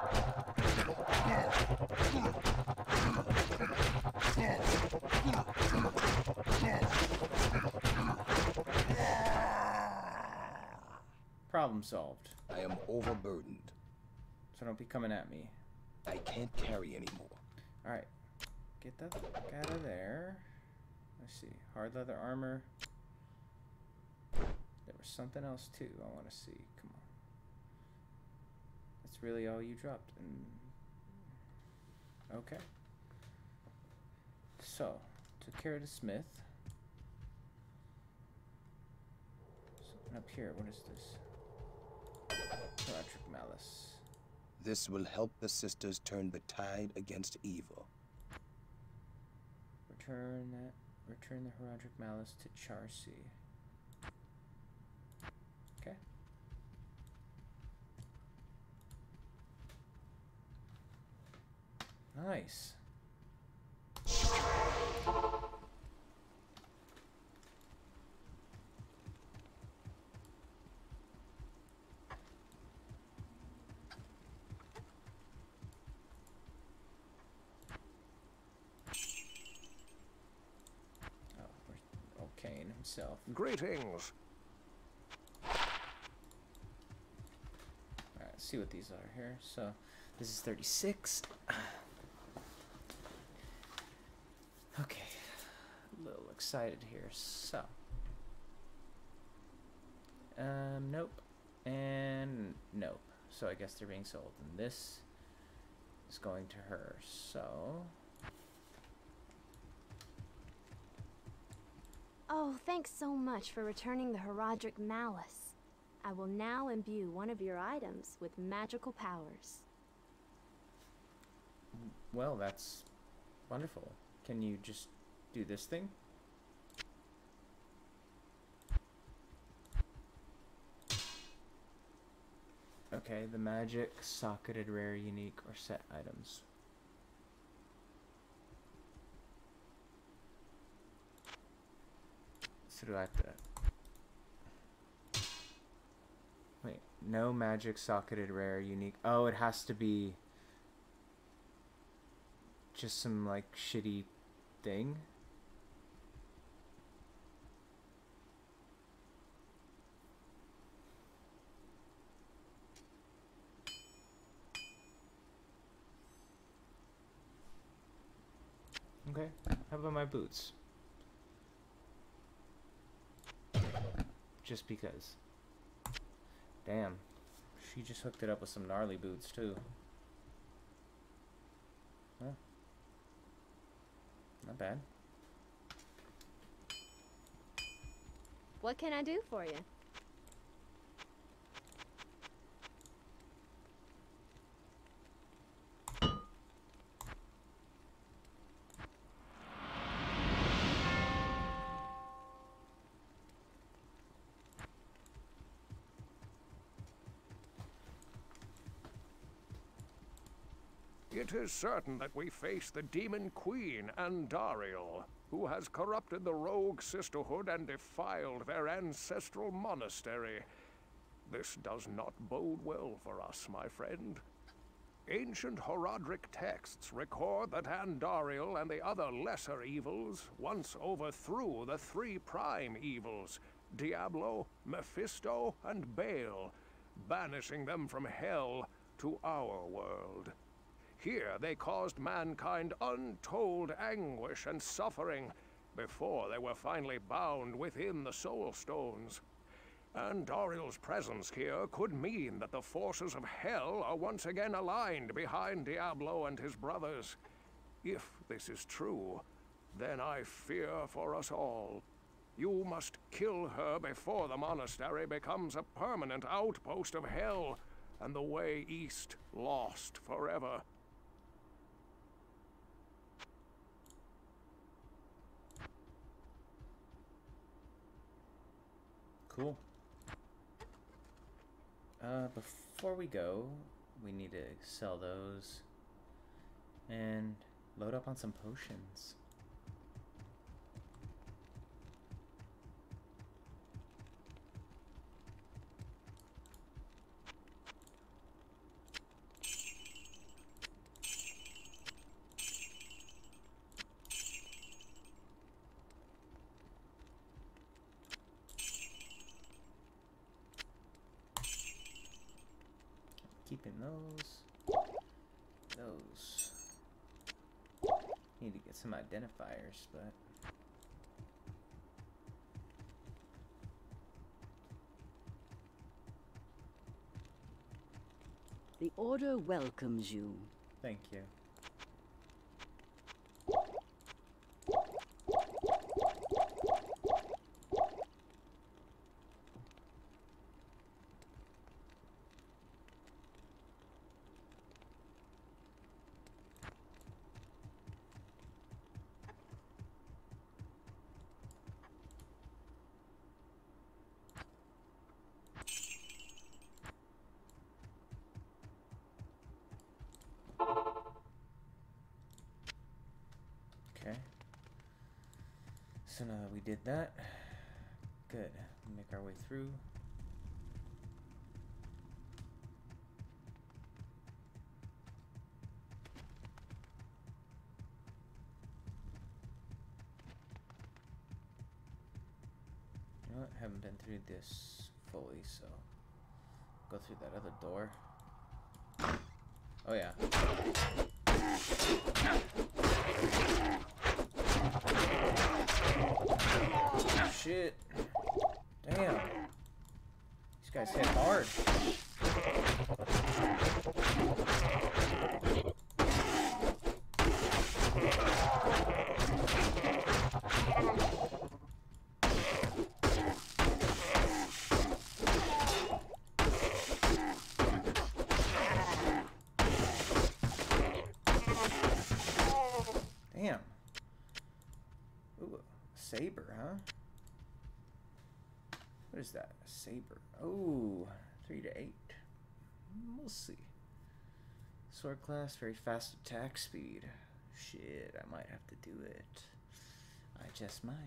Problem solved. I am overburdened. So don't be coming at me. I can't carry anymore. Alright. Get that out of there. Let's see. Hard leather armor. There was something else too I want to see. Come on. That's really all you dropped. And okay. So, took care of the smith. Something up here. What is this? Electric malice. This will help the sisters turn the tide against evil. Return that. Return the Heraldric Malice to Charcy. Okay. Nice. Himself. Greetings. Alright, let's see what these are here. So, this is thirty-six. Okay. A little excited here. So. Um, nope. And nope. So, I guess they're being sold. And this is going to her. So. Oh, thanks so much for returning the Heraldric Malice. I will now imbue one of your items with magical powers. Well, that's wonderful. Can you just do this thing? Okay, the magic, socketed, rare, unique, or set items. So do I have to... Wait, no magic, socketed, rare, unique... Oh, it has to be... just some, like, shitty thing? Okay, how about my boots? Just because. Damn. She just hooked it up with some gnarly boots, too. Huh. Not bad. What can I do for you? It is certain that we face the Demon Queen, Andariel, who has corrupted the rogue sisterhood and defiled their ancestral monastery. This does not bode well for us, my friend. Ancient Heraldric texts record that Andariel and the other lesser evils once overthrew the three prime evils, Diablo, Mephisto, and Baal, banishing them from hell to our world. Here they caused mankind untold anguish and suffering before they were finally bound within the Soul Stones. Andariel's presence here could mean that the forces of hell are once again aligned behind Diablo and his brothers. If this is true, then I fear for us all. You must kill her before the monastery becomes a permanent outpost of hell and the way east lost forever. Cool. Uh, before we go, we need to sell those and load up on some potions. Keeping those. Those. Need to get some identifiers, but The Order welcomes you. thank you. Okay. So now that we did that, good. Make our way through. You know what? Haven't been through this fully, so go through that other door. Oh yeah. Shit. Damn. These guys hit hard. Damn. Ooh, a saber, huh? What is that? A saber. Oh, three to eight. We'll see. Sword class, very fast attack speed. Shit, I might have to do it. I just might.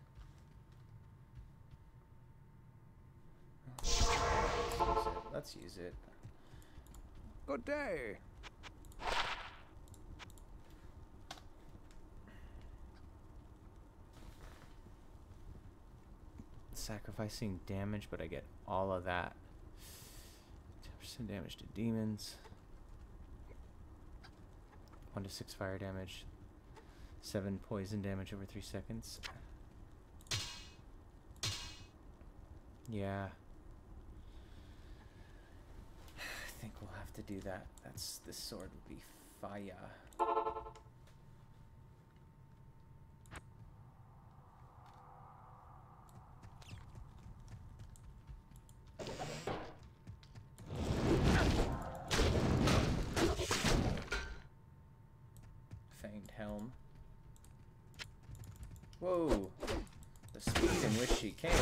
Oh, let's use it. Let's use it. Good day. Sacrificing damage, but I get all of that. ten percent damage to demons. one to six fire damage. seven poison damage over three seconds. Yeah. I think we'll have to do that. That's this sword would be fire. Fanged helm. Whoa! The speed in which she came.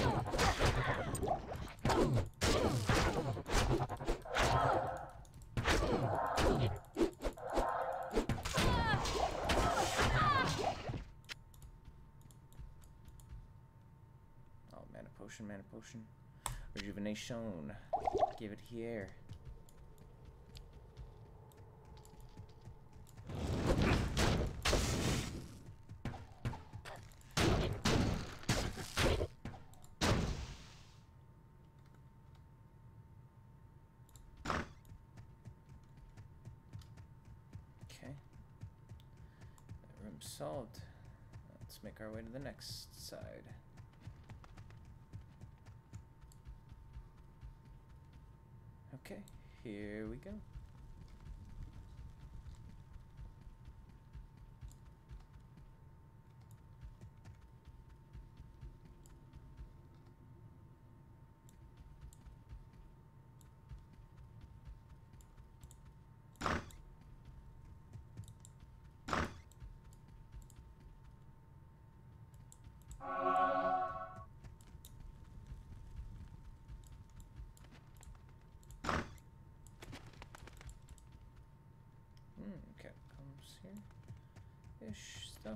Oh, mana potion, mana potion. Rejuvenation. Give it here. Okay. That room's solved. Let's make our way to the next side. Okay, here we go. ish stuff.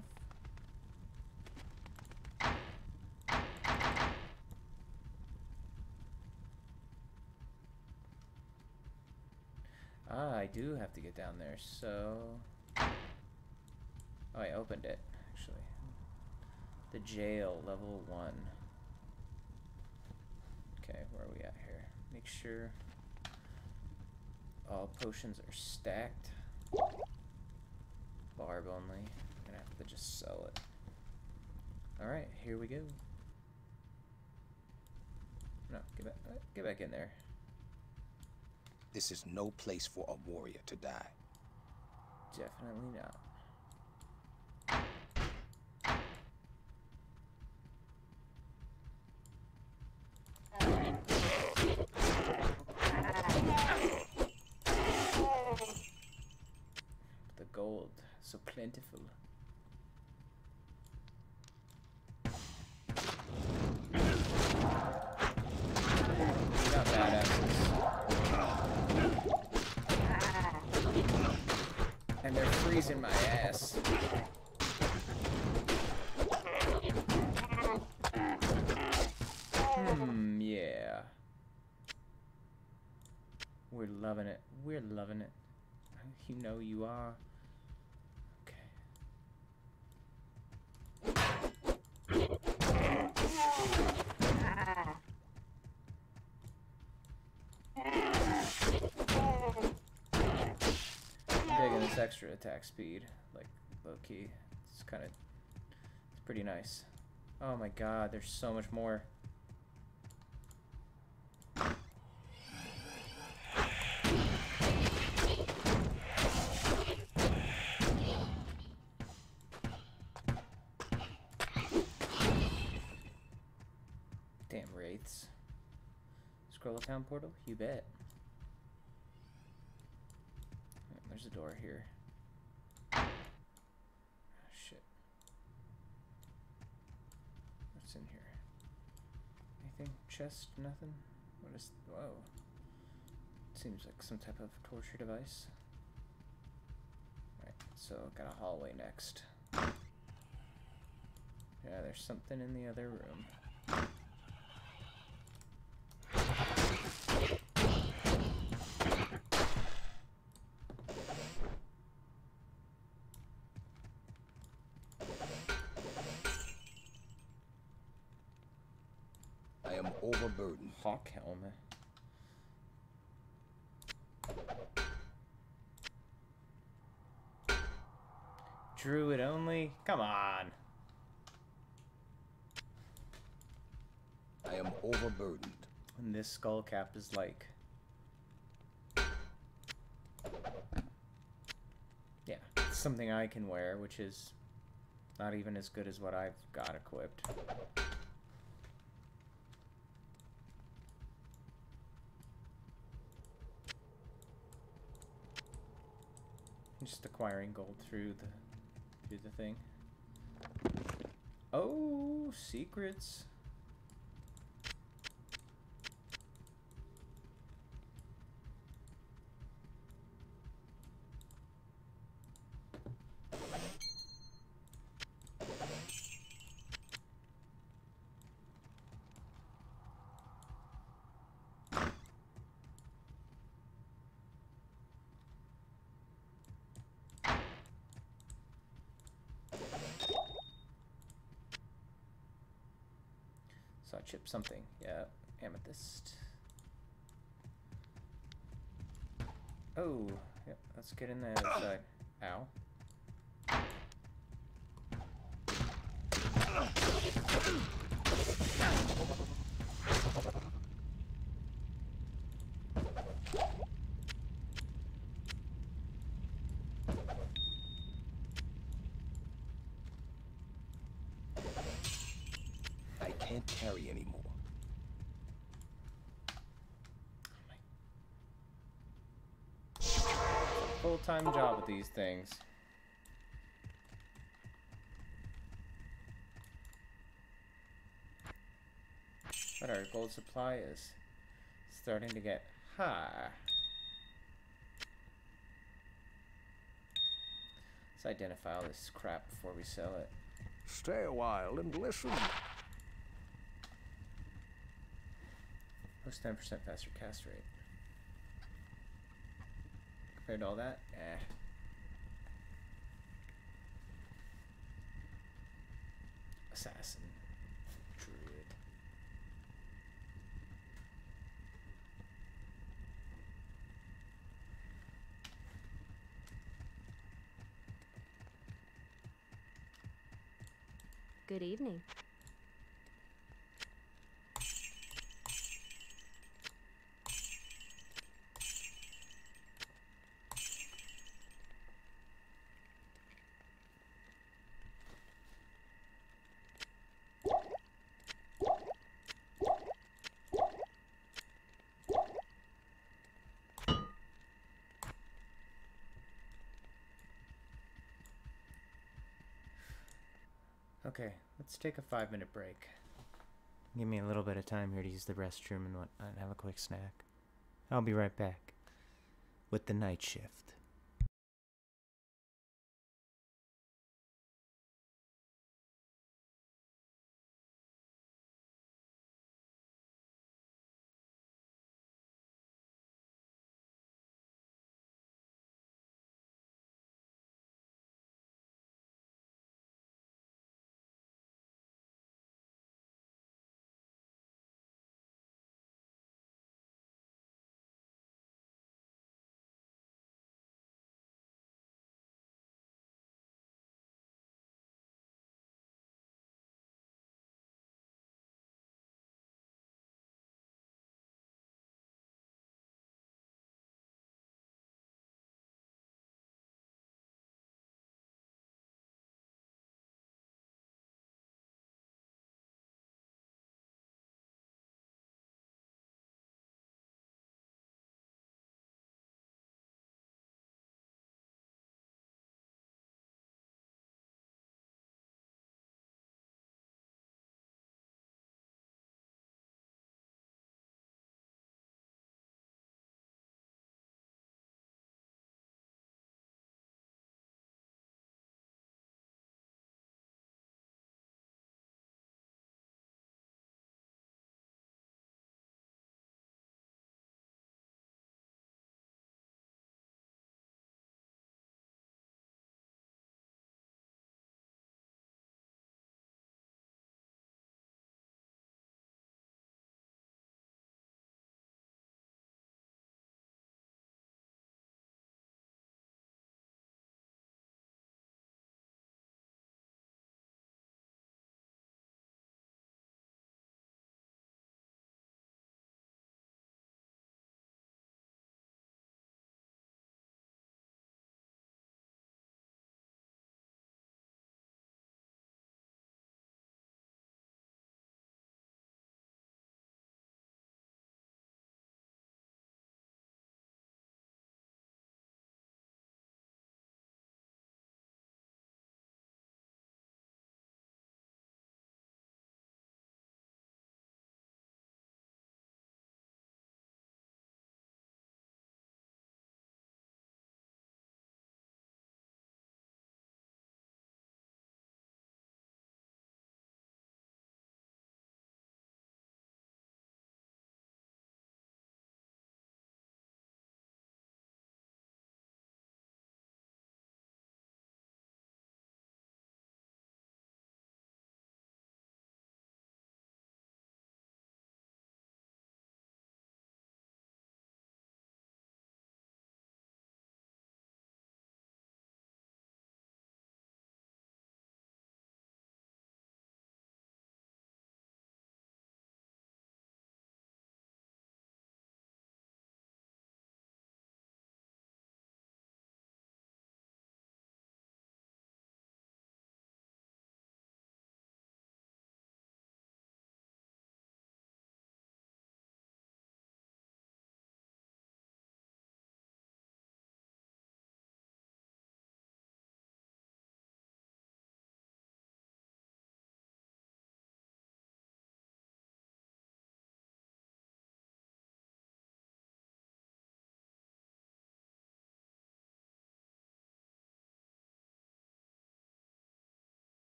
Ah, I do have to get down there, so... Oh, I opened it, actually. The jail, level one. Okay, where are we at here? Make sure all potions are stacked. Barb only. I'm gonna have to just sell it. Alright, here we go. No, get back, get back in there. This is no place for a warrior to die. Definitely not. The gold, so plentiful. Not badasses. And they're freezing my ass. Hmm, yeah. We're loving it. We're loving it. You know you are. This extra attack speed, like low key, it's kind of, it's pretty nice. Oh my god, there's so much more. Damn wraiths. Scroll town portal? You bet. There's a door here. Oh, shit. What's in here? Anything? Chest? Nothing? What is... Whoa. Seems like some type of torture device. Alright, so got a hallway next. Yeah, there's something in the other room. I am overburdened. Hawk helmet. Druid only? Come on. I am overburdened. And this skull cap is like... Yeah, it's something I can wear, which is not even as good as what I've got equipped. Just acquiring gold through the through the thing. Oh, secrets. So I chip something. Yeah, amethyst. Oh, yep, let's get in the other side. Ow. I can't carry anymore. Full-time job with these things. But our gold supply is starting to get high. Let's identify all this crap before we sell it. Stay a while and listen. Plus ten percent faster cast rate. Compared to all that, eh. Assassin. Druid. Good evening. Okay, let's take a five minute break. Give me a little bit of time here to use the restroom and whatnot and have a quick snack. I'll be right back with the night shift.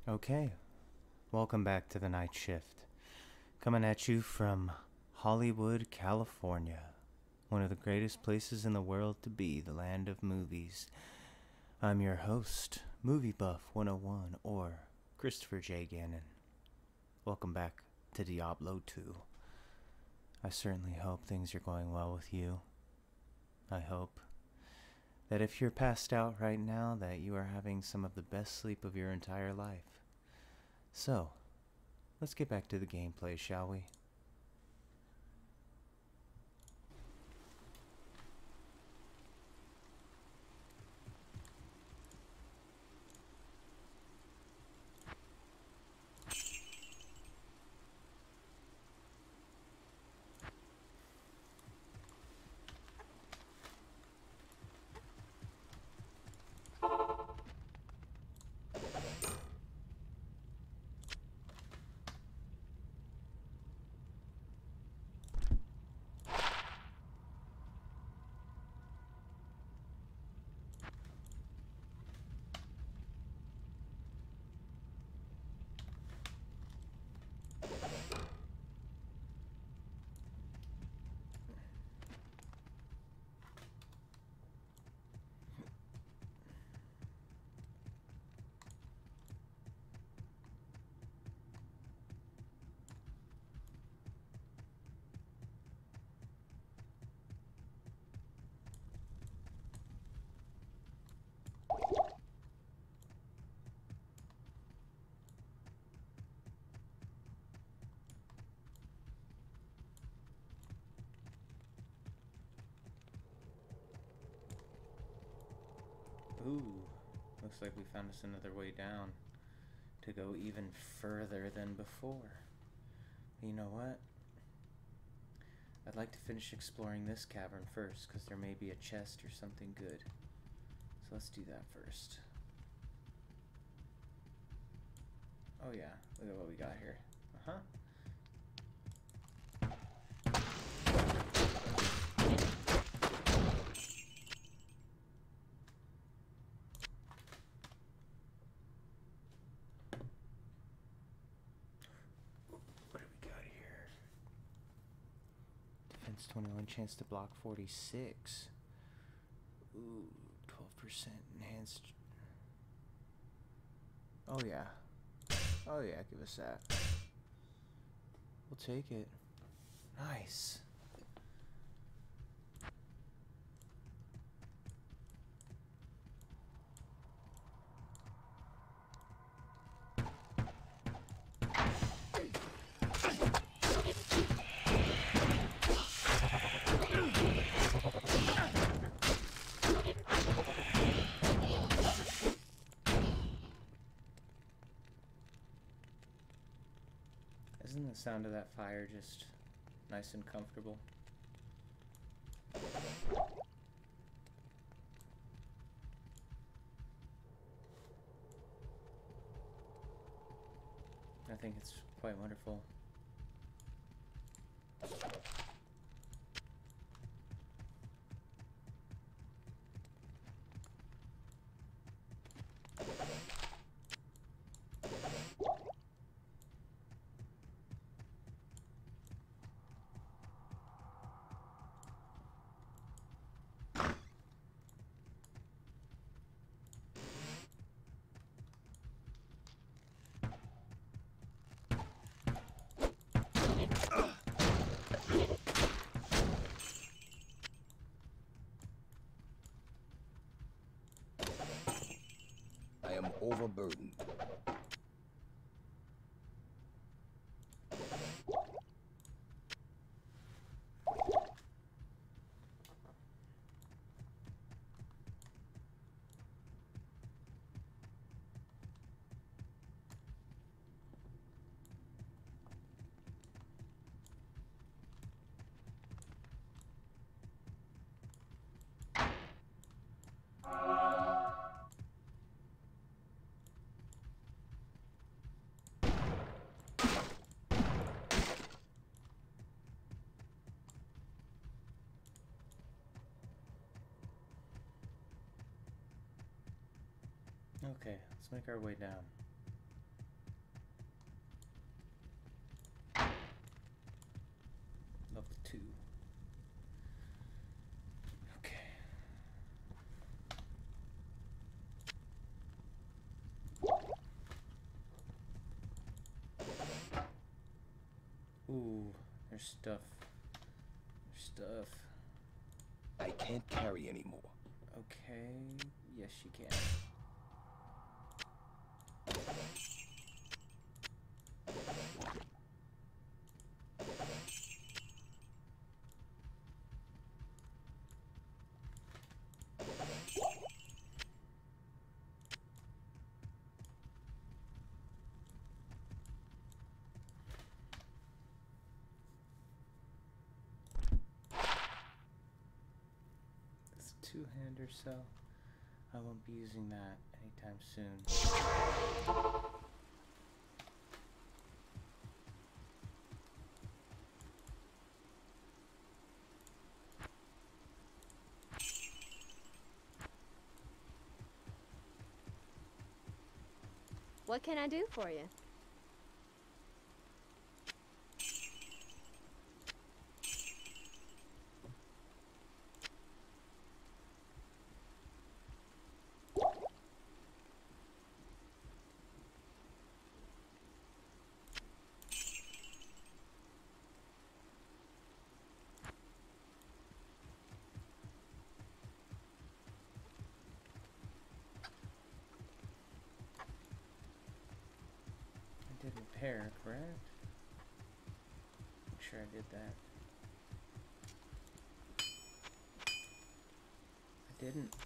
Okay, welcome back to the night shift. Coming at you from Hollywood, California. One of the greatest places in the world to be, the land of movies. I'm your host, Movie Buff one oh one, or Christopher J. Gannon. Welcome back to Diablo two. I certainly hope things are going well with you. I hope that if you're passed out right now, that you are having some of the best sleep of your entire life. So, let's get back to the gameplay, shall we? Ooh, looks like we found us another way down to go even further than before. You know what? I'd like to finish exploring this cavern first, because there may be a chest or something good. So let's do that first. Oh yeah, look at what we got here. Uh-huh. twenty-one chance to block forty-six. Ooh, twelve percent enhanced. Oh yeah. Oh yeah, give us that. We'll take it. Nice. Isn't the sound of that fire just nice and comfortable? I think it's quite wonderful. I am overburdened. Okay, let's make our way down. Ooh, there's stuff. There's stuff. I can't carry anymore. Okay, yes you can. Two-hander, so I won't be using that anytime soon. What can I do for you? I did repair, correct? Make sure I did that. I didn't.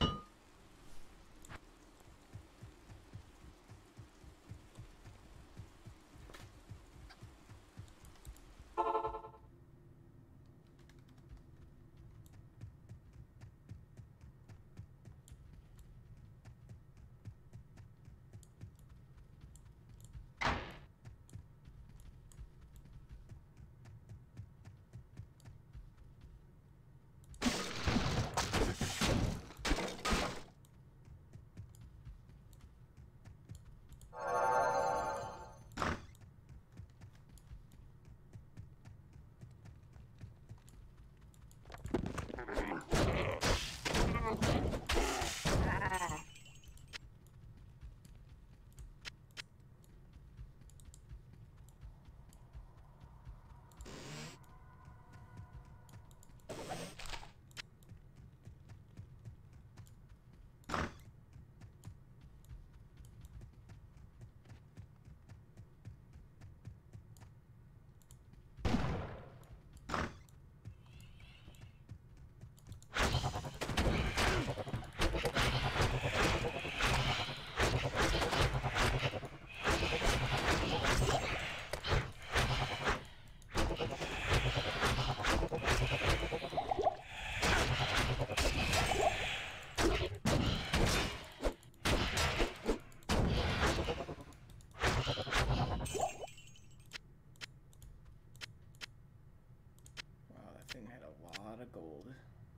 Gold.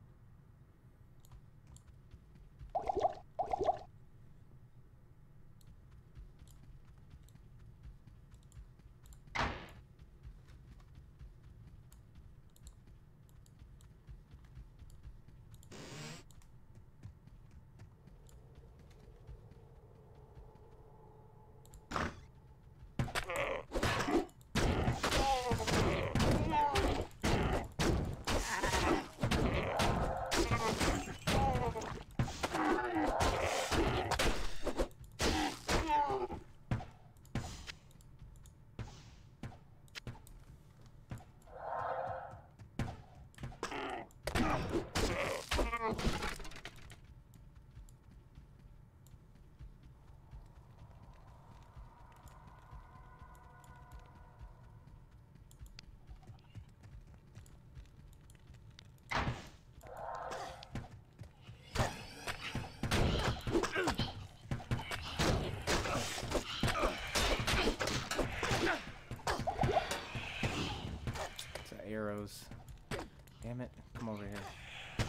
Arrows. Damn it. Come over here.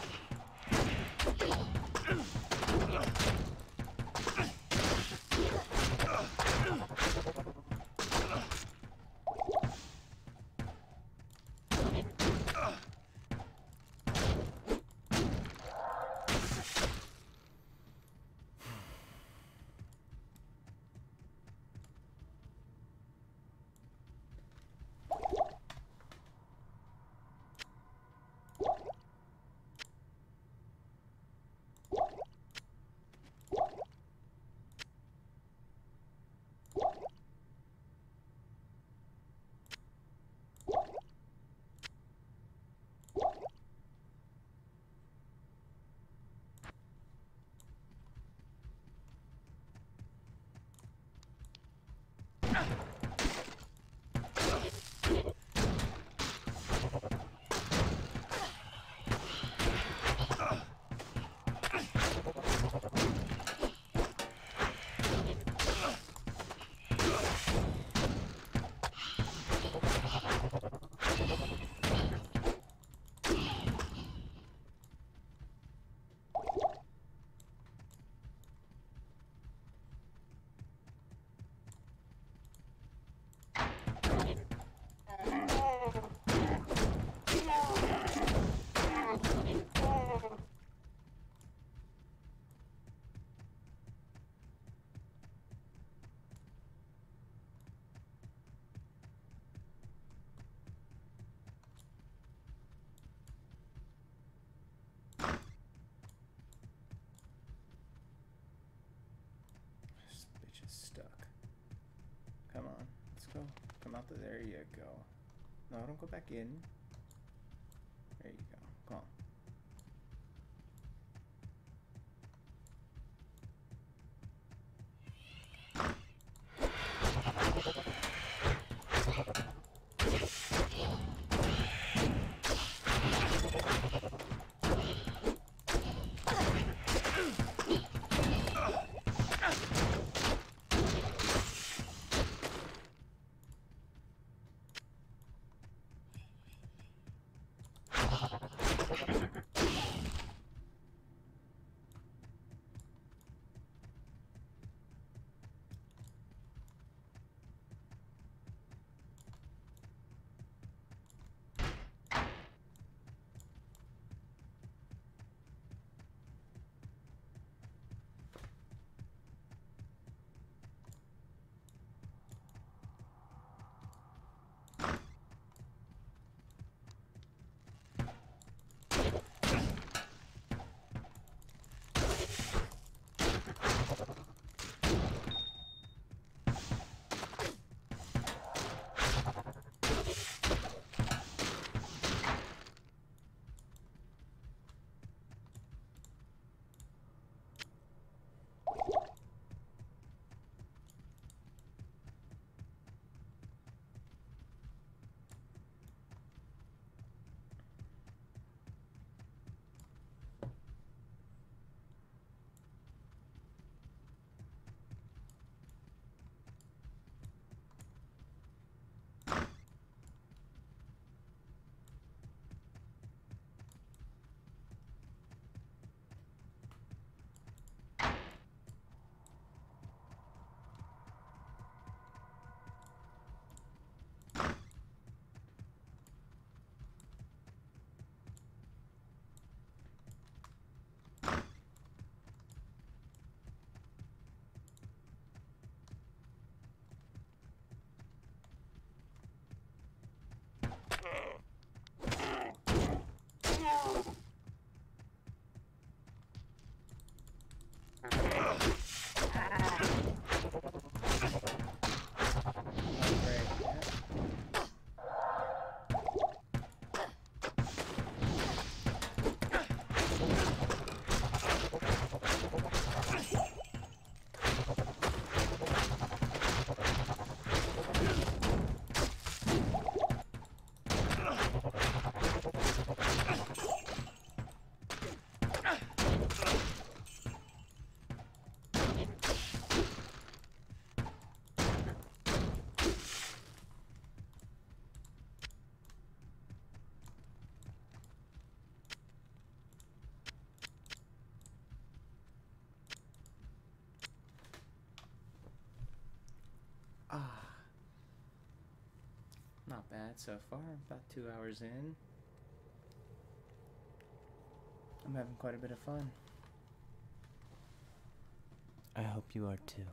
There you go. No, don't go back in. There you go. Come on. Ah, not bad so far. About two hours in. I'm having quite a bit of fun. I hope you are too.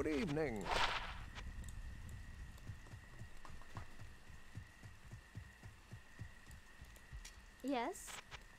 Good evening. Yes?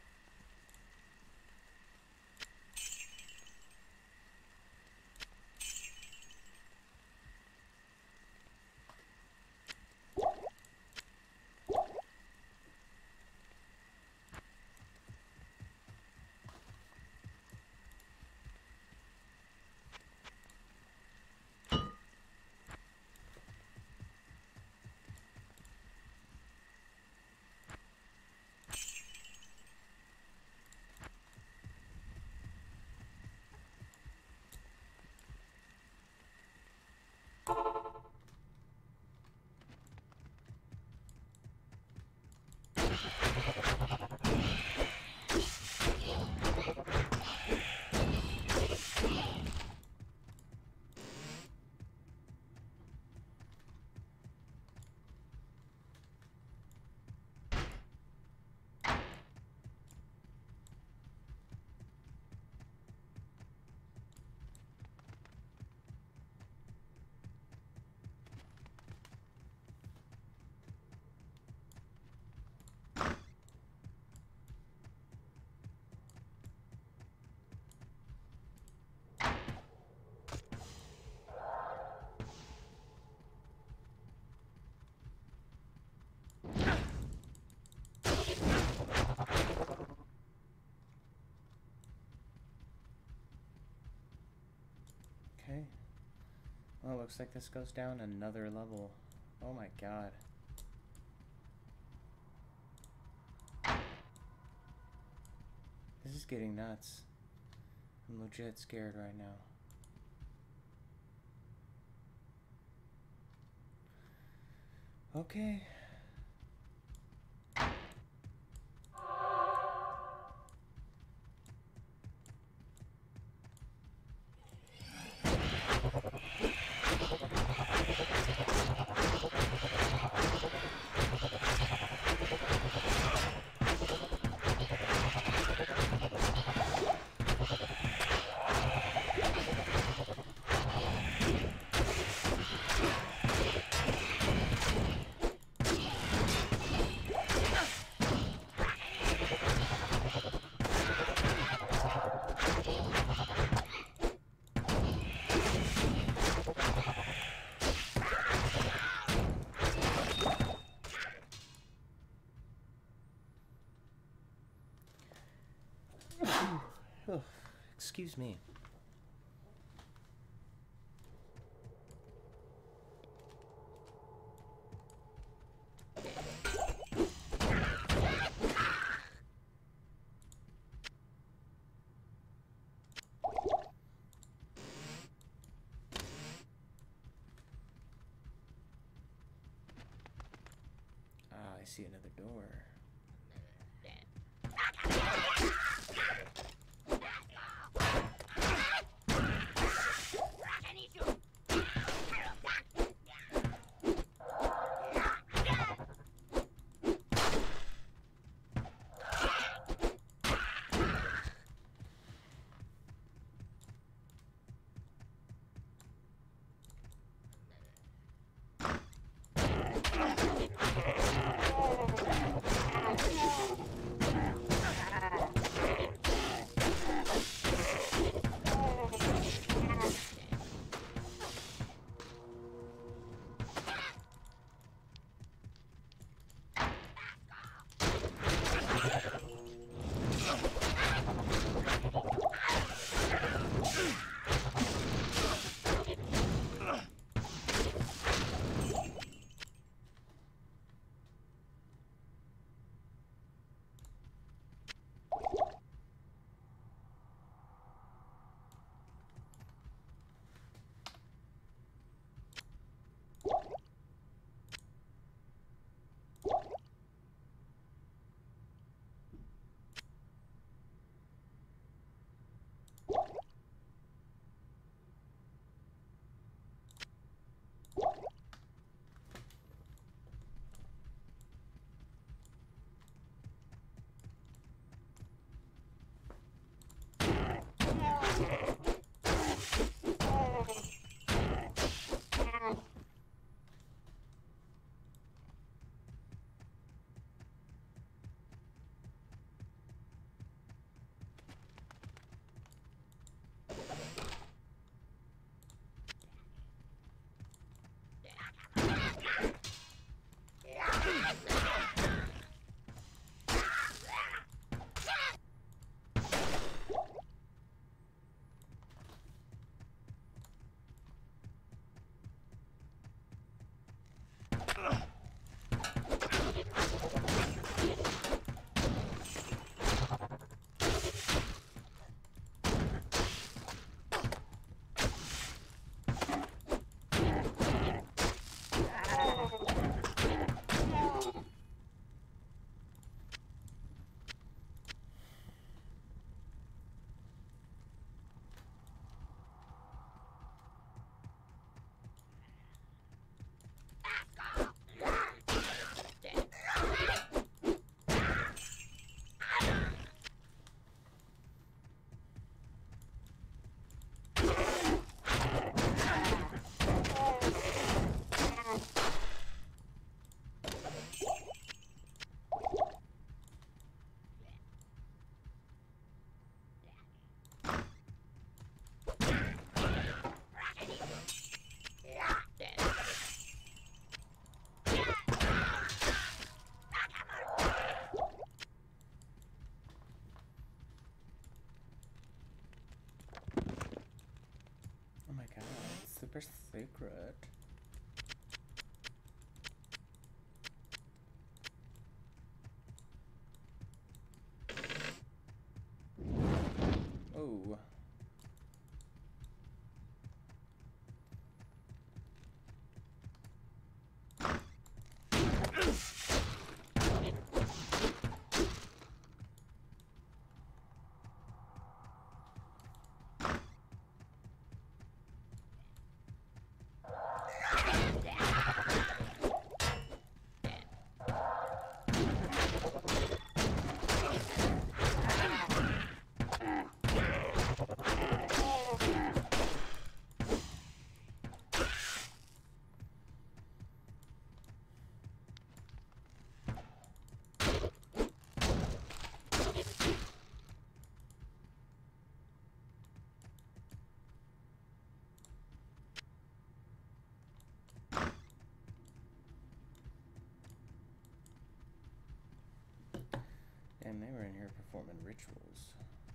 Okay. Well, it looks like this goes down another level. Oh my god. This is getting nuts. I'm legit scared right now. Okay. Oh, excuse me. Ah, I see another door. Super secret. Oh. And they were in here performing rituals.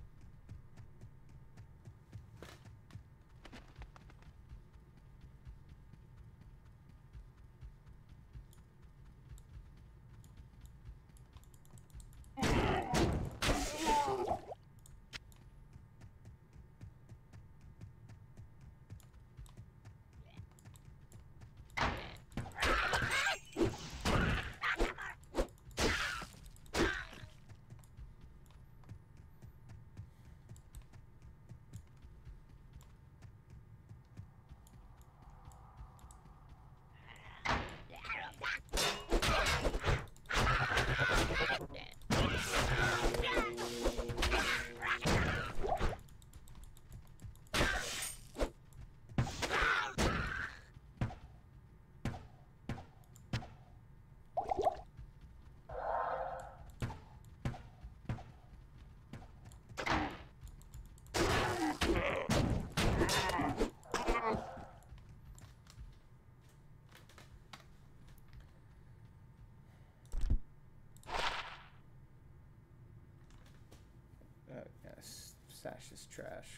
Oh, yes. Sash is trash.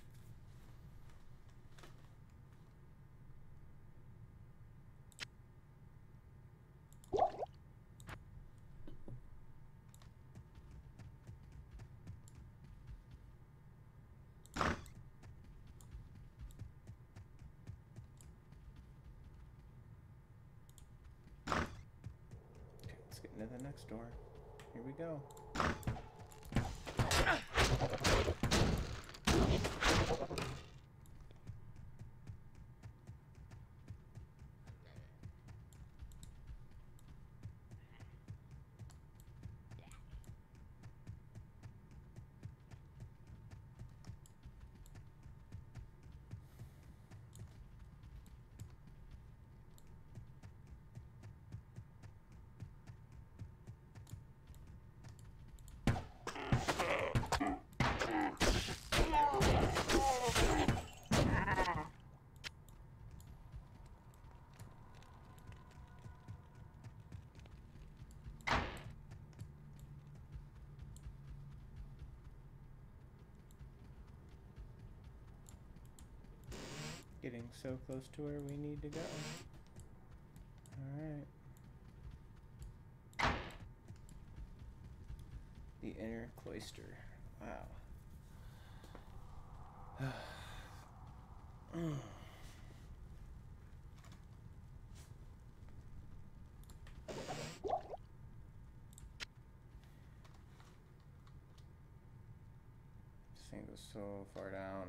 Okay, let's get into the next door. Here we go. Getting so close to where we need to go. Alright. The inner cloister. Wow. This thing goes so far down.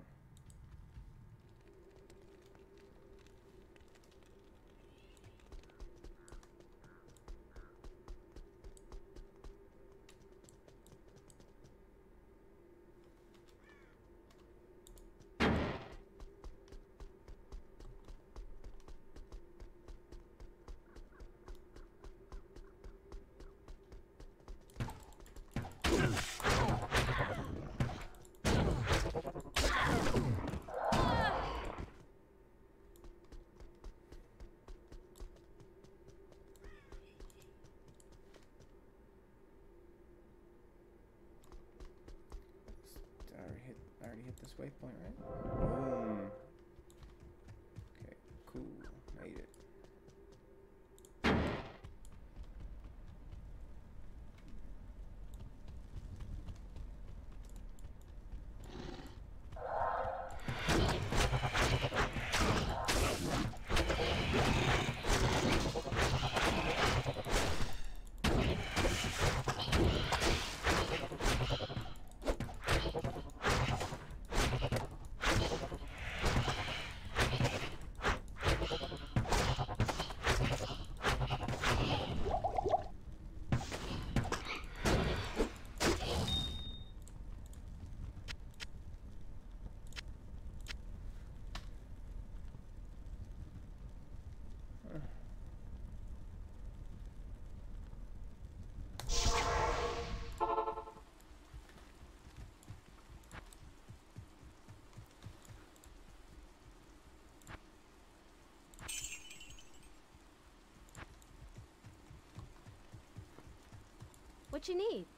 I already hit this waypoint, right? Boom. Okay, what you need.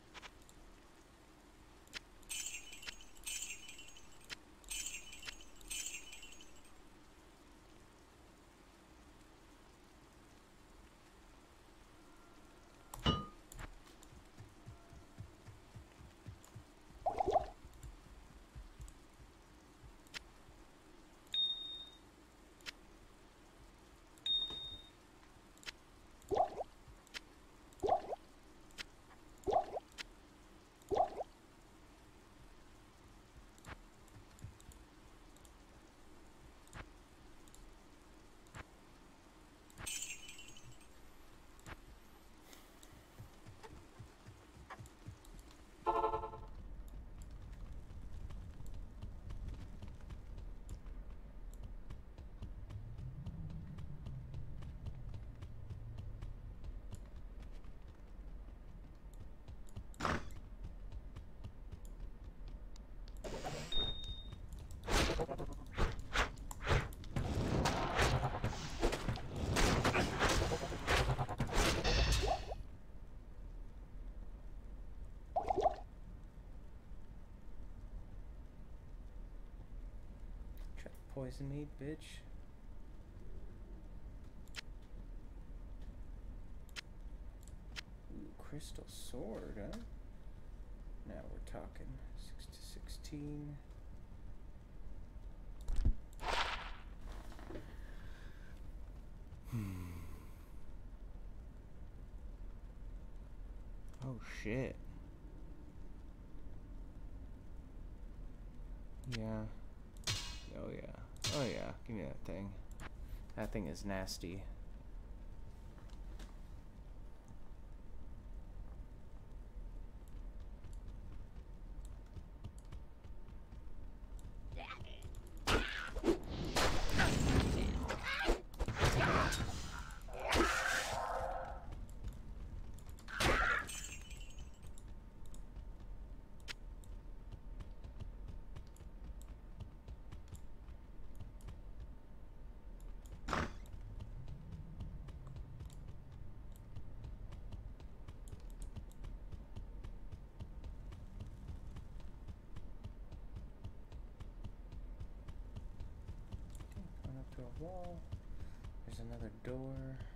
Poison me, bitch. Ooh, crystal sword, huh? Now we're talking. six to sixteen. Hmm. Oh shit. Yeah. Oh yeah. Oh yeah, give me that thing. That thing is nasty. A wall. There's another door.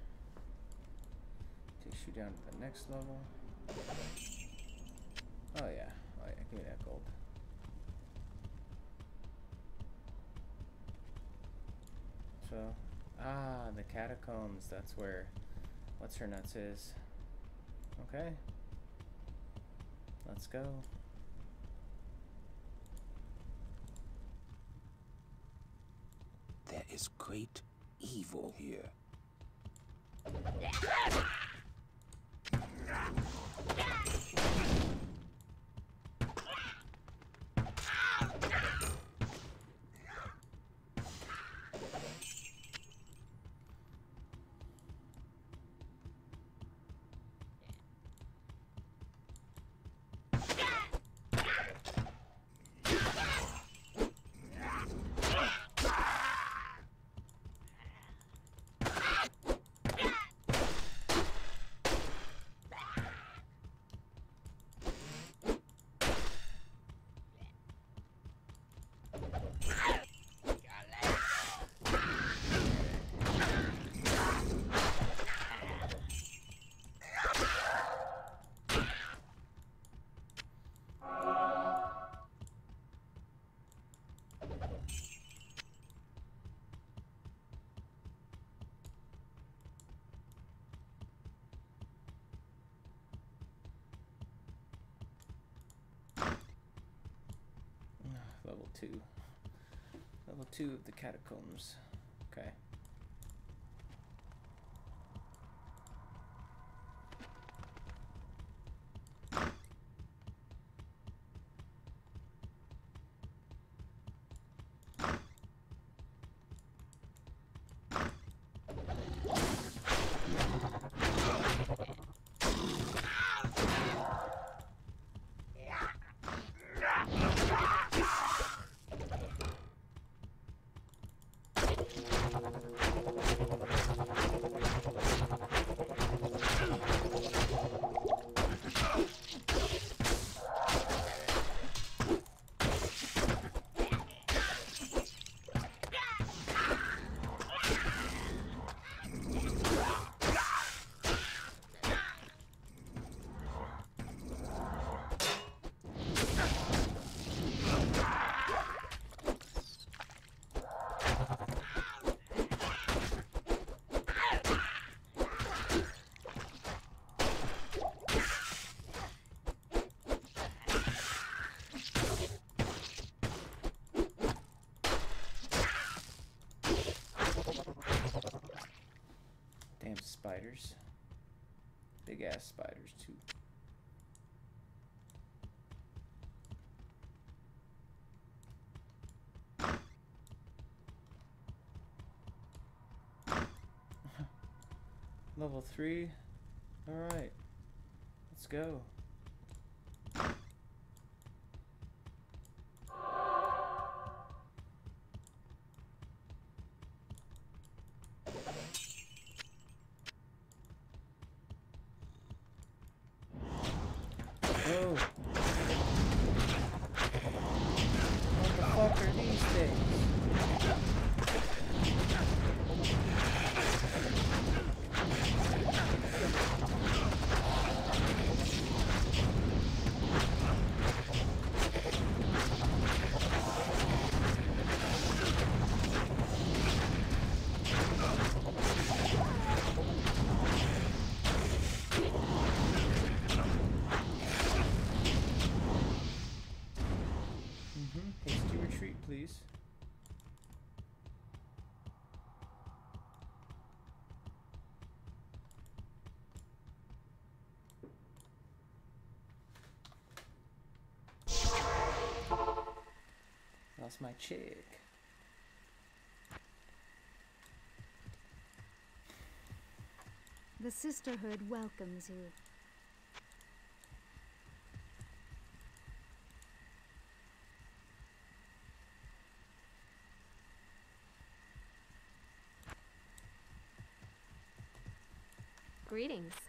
Takes you down to the next level. Oh yeah. Oh yeah, give me that gold. So, ah, the catacombs, that's where what's her nuts is. Okay. Let's go. There is great evil here. Level two. Level two of the catacombs. Okay. spiders. Big ass spiders too. Level three. Alright. Let's go. Oh. What the fuck are these things? Hasty retreat, please. Lost my chick. The Sisterhood welcomes you. Greetings.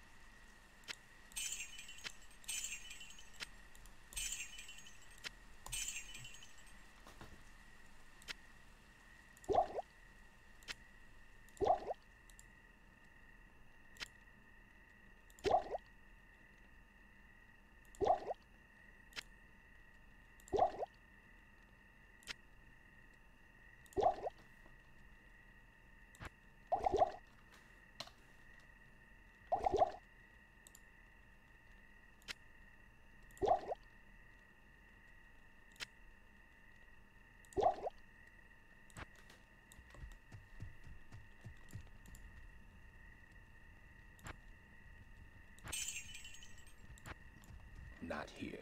Not here.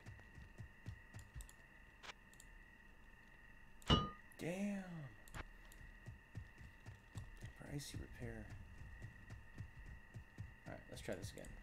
Damn. Pricey repair. Alright, let's try this again.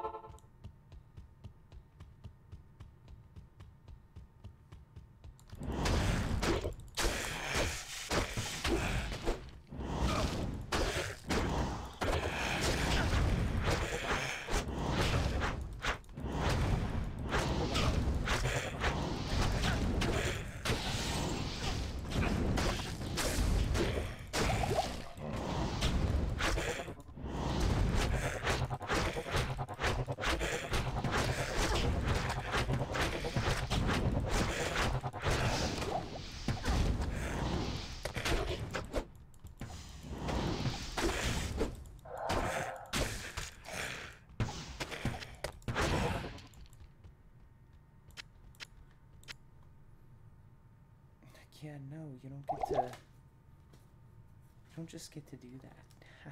Yeah, no, you don't get to... You don't just get to do that.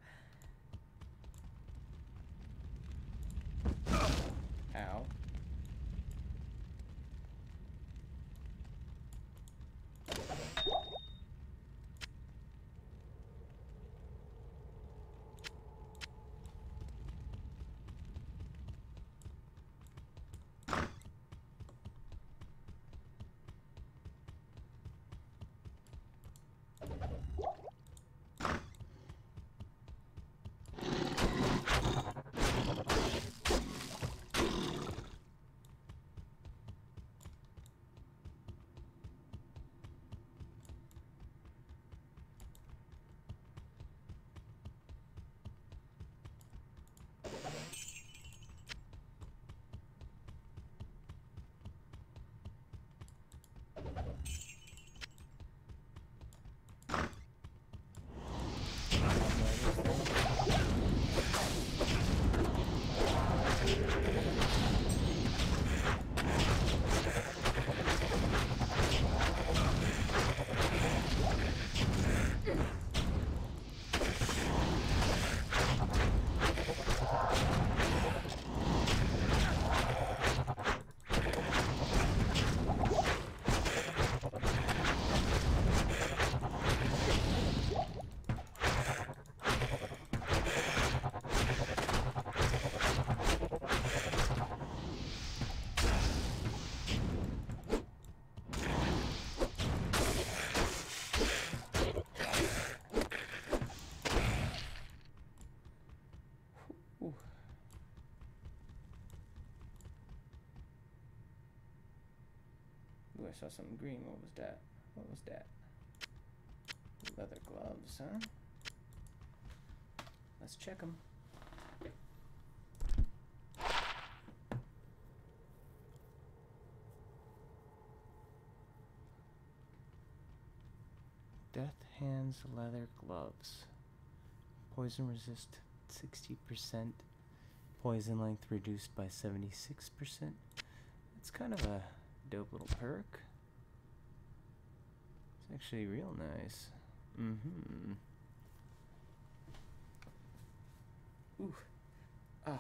Ow. saw something green. What was that? What was that? Leather gloves, huh? Let's check them. Death Hands leather gloves. Poison resist sixty percent. Poison length reduced by seventy-six percent. It's kind of a dope little perk. It's actually real nice. Mm-hmm. Ooh. Ah.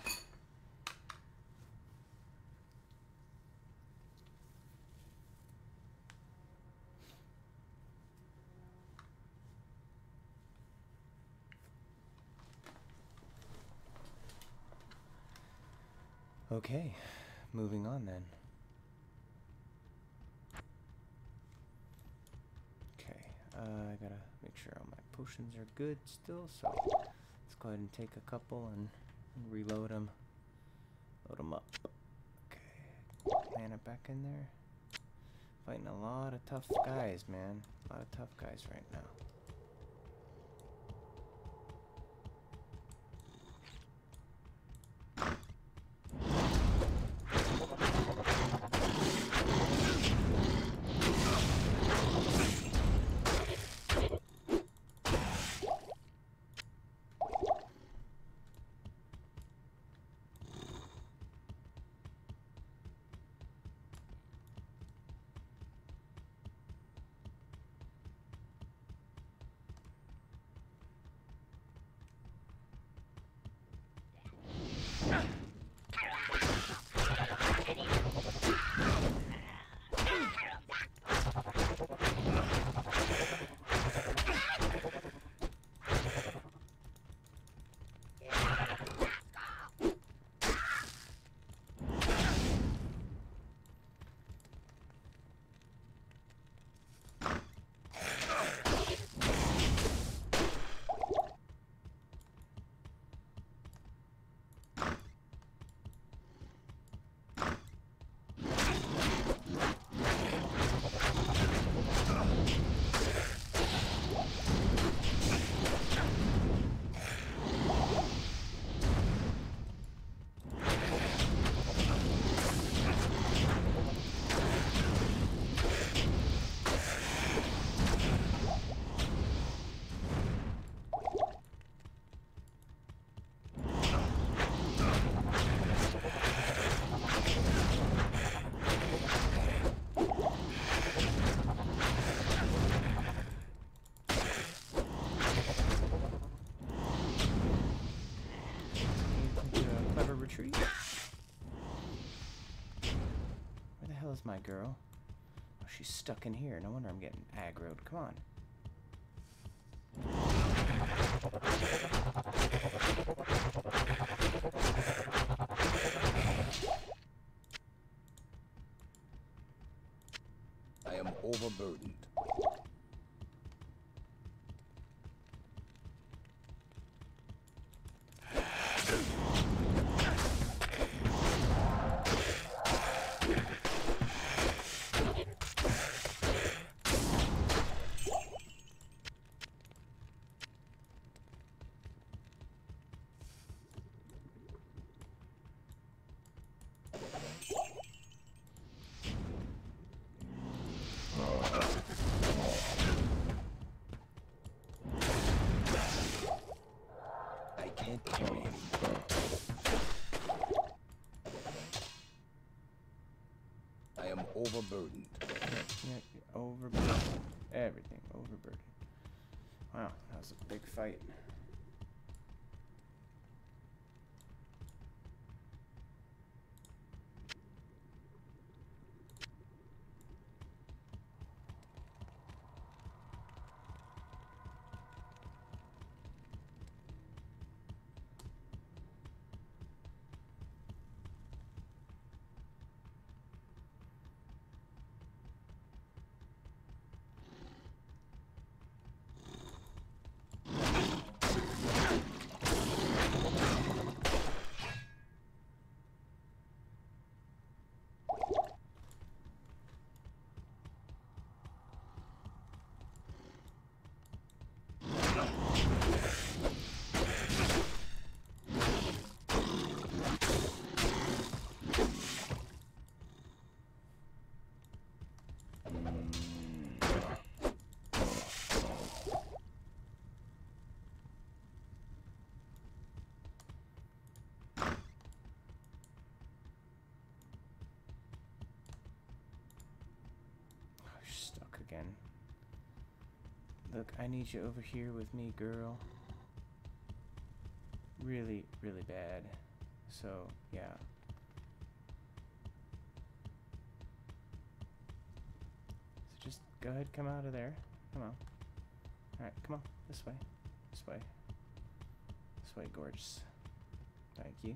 Okay, moving on then. Okay, uh, I gotta make sure all my potions are good still, so let's go ahead and take a couple and, and reload them. Load them up. Okay, mana back in there. Fighting a lot of tough guys, man. A lot of tough guys right now. Retreat. Where the hell is my girl? Oh, she's stuck in here. No wonder I'm getting aggroed. Come on. I am overburdened. I am overburdened. Yeah, overburdened. Everything overburdened. Wow, that was a big fight. Look, I need you over here with me, girl. Really, really bad. So, yeah. So just go ahead, come out of there. Come on. Alright, come on. This way. This way. This way, gorgeous. Thank you.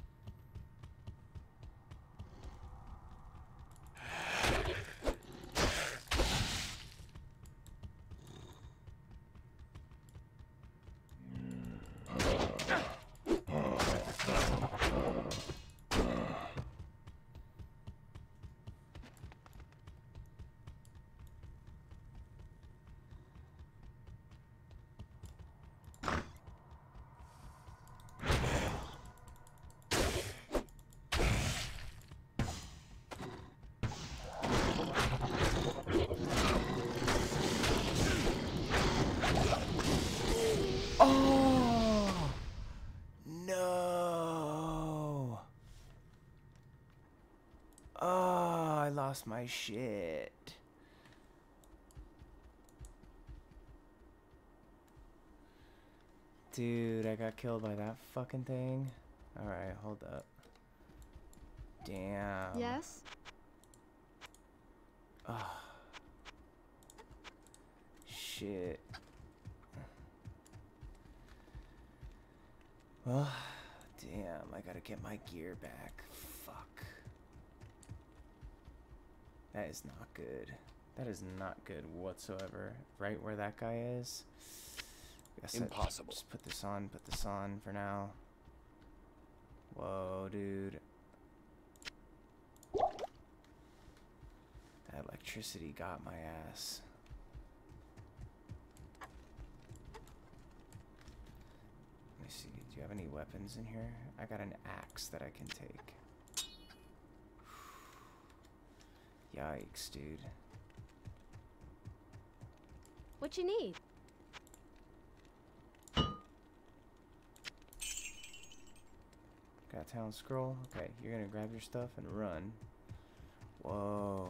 Oh no! Oh, I lost my shit. Dude, I got killed by that fucking thing. Alright, hold up. Damn. Yes? Oh. Shit. Well, damn, I gotta get my gear back. Fuck. That is not good. That is not good whatsoever. Right where that guy is. Guess Impossible. Just put this on, put this on for now. Whoa, dude. That electricity got my ass. Let me see, do you have any weapons in here? I got an axe that I can take. Yikes, dude. What you need? Got a town scroll. Okay, you're gonna grab your stuff and run. Whoa.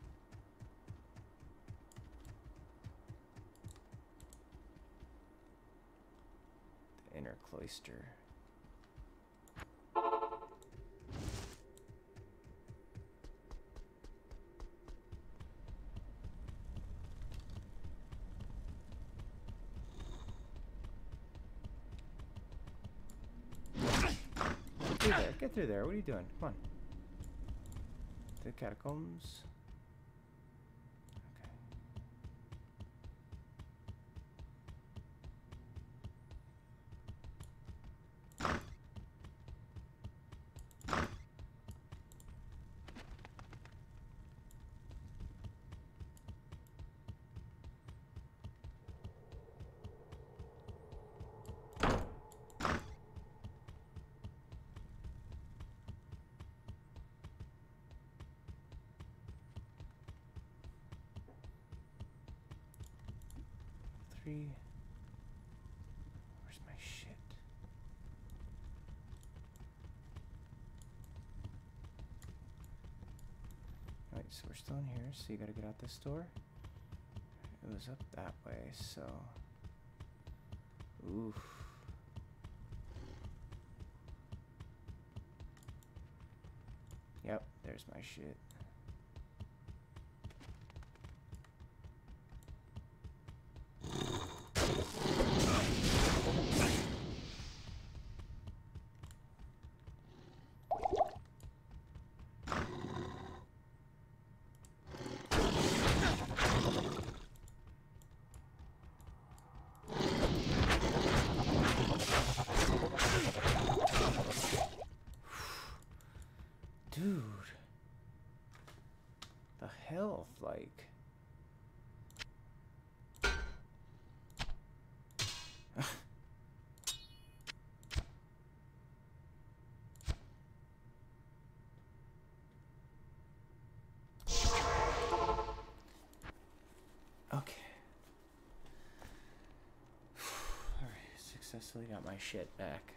The inner cloister. Get through there. Get through there. What are you doing? Come on. The catacombs. Okay. Three. Where's my shit? Alright, so we're still in here, so you gotta get out this door. It was up that way, so. Oof. Yep, there's my shit. Dude. The health, like. Okay. Alright, successfully got my shit back.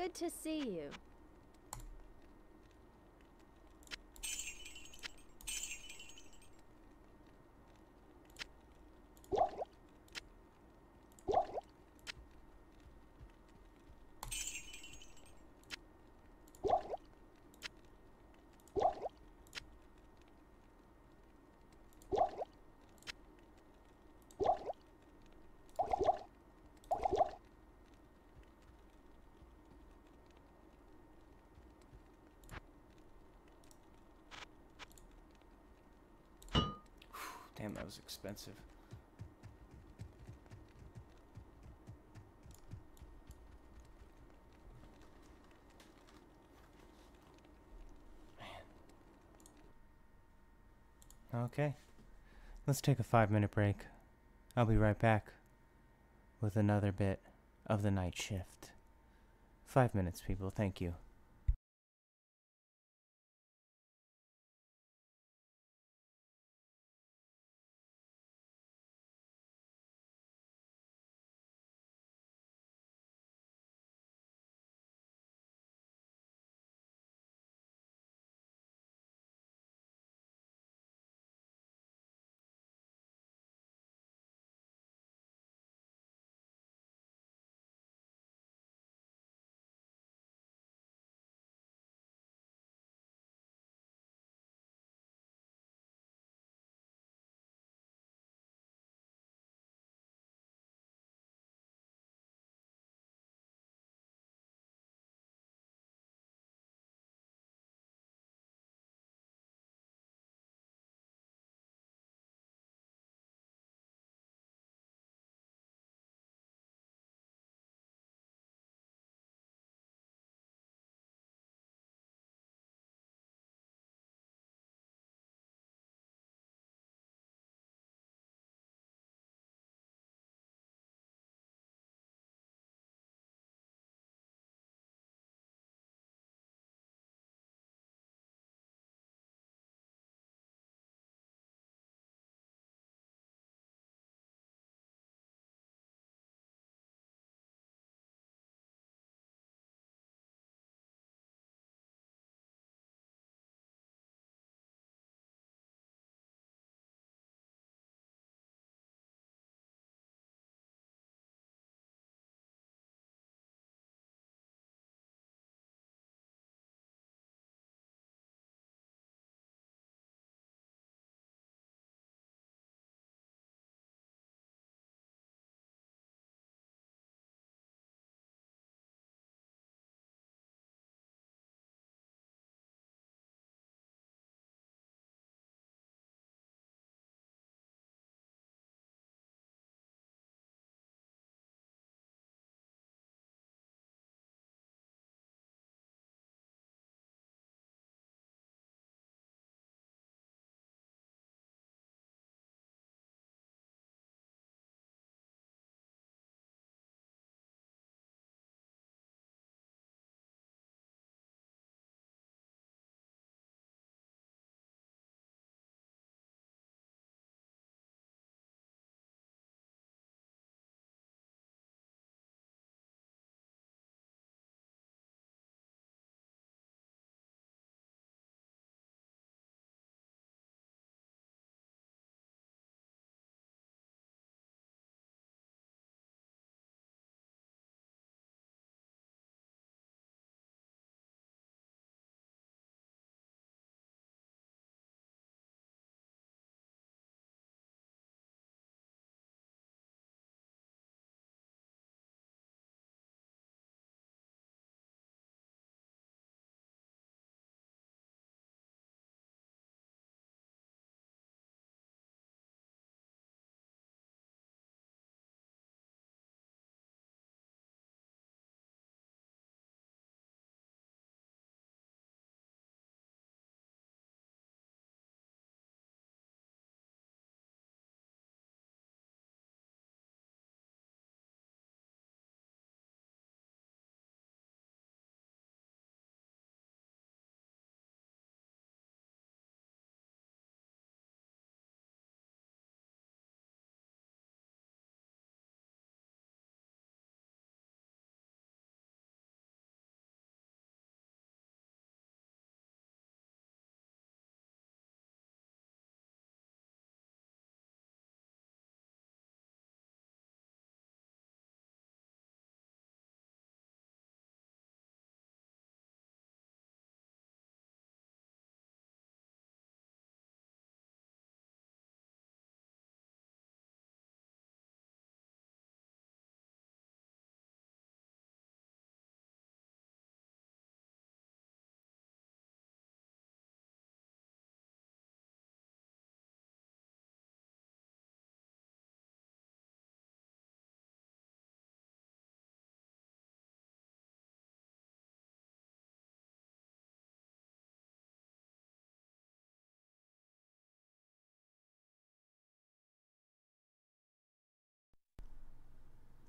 Good to see you. Damn, that was expensive. Man. Okay. Let's take a five minute break. I'll be right back with another bit of the night shift. Five minutes, people. Thank you.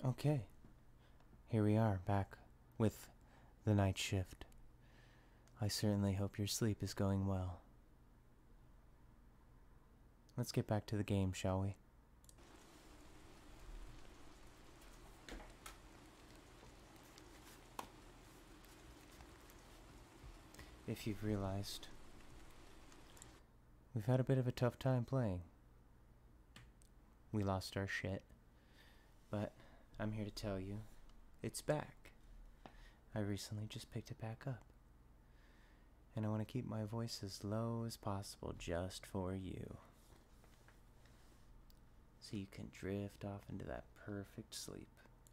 Okay. Here we are, back with the night shift. I certainly hope your sleep is going well. Let's get back to the game, shall we? If you've realized, we've had a bit of a tough time playing. We lost our shit, but I'm here to tell you, it's back. I recently just picked it back up. And I want to keep my voice as low as possible just for you. So you can drift off into that perfect sleep.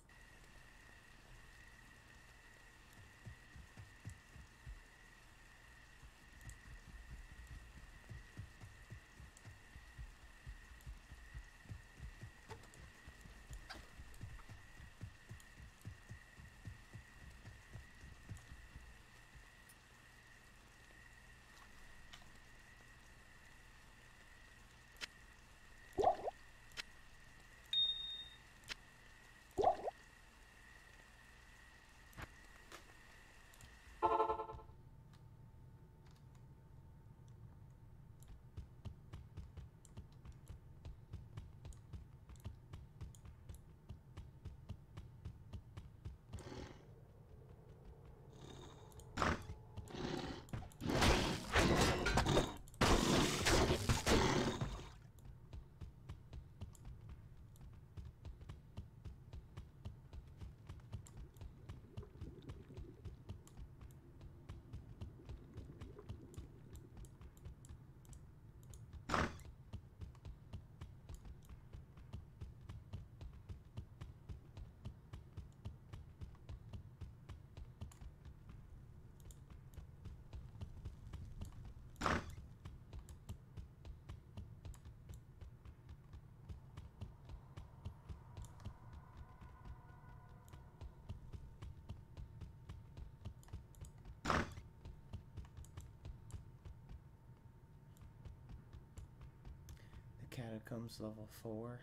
Catacombs level four.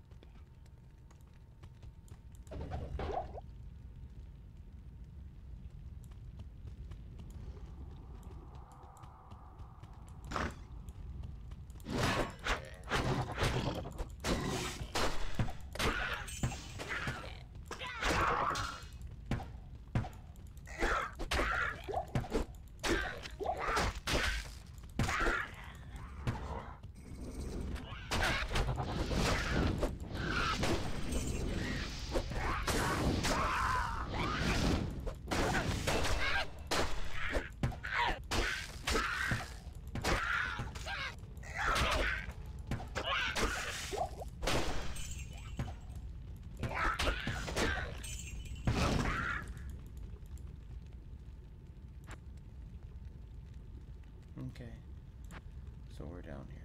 Okay, so we're down here.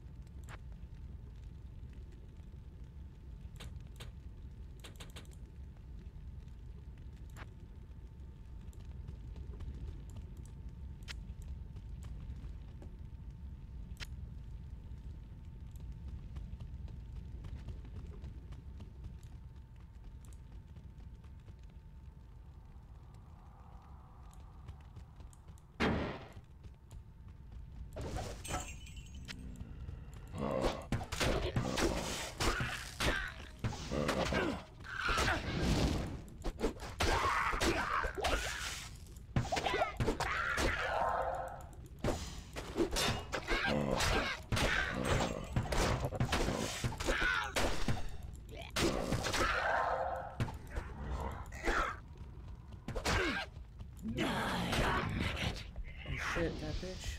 Shit, that bitch.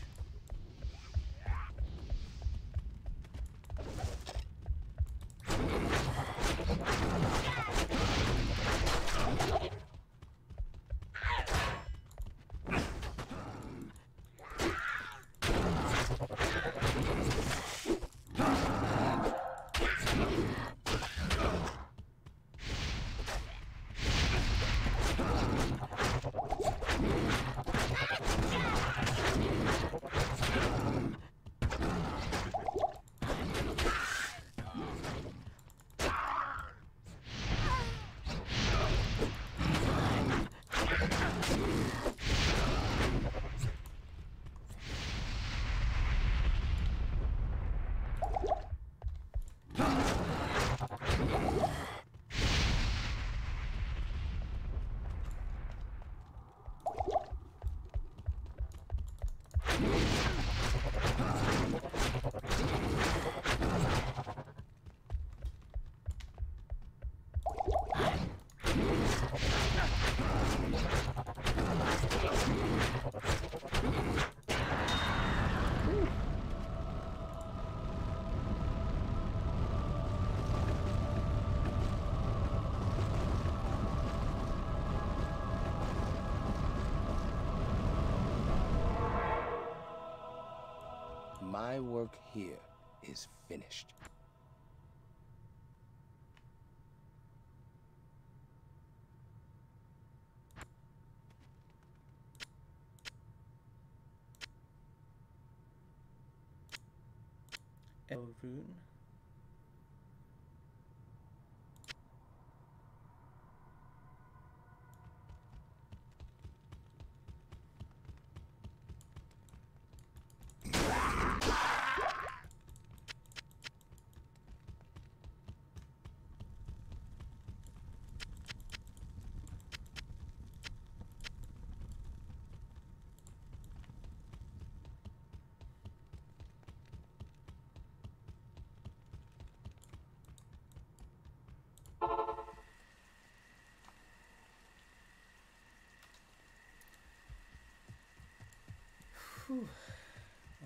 My work here is finished. Elrune. Whew. Oh.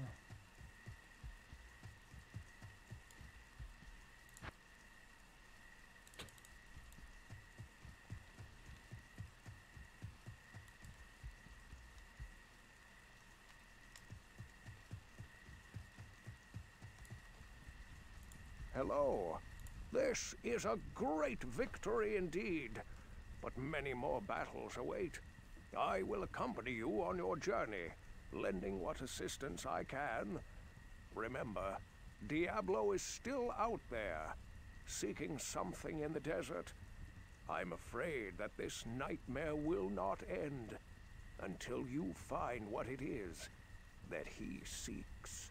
Hello. This is a great victory indeed, but many more battles await. I will accompany you on your journey, lending what assistance I can. Remember, Diablo is still out there, seeking something in the desert. I'm afraid that this nightmare will not end until you find what it is that he seeks.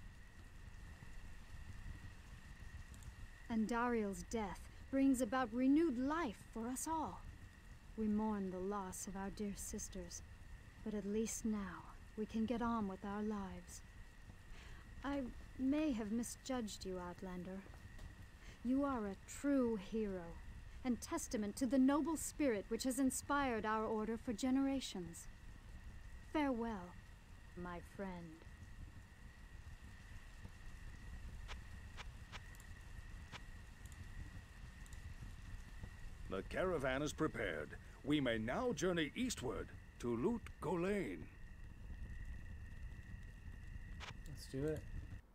And Dariel's death brings about renewed life for us all. We mourn the loss of our dear sisters, but at least now we can get on with our lives. I may have misjudged you, Outlander. You are a true hero, and testament to the noble spirit which has inspired our order for generations. Farewell, my friend. The caravan is prepared. We may now journey eastward to Lut Gholein. Let's do it.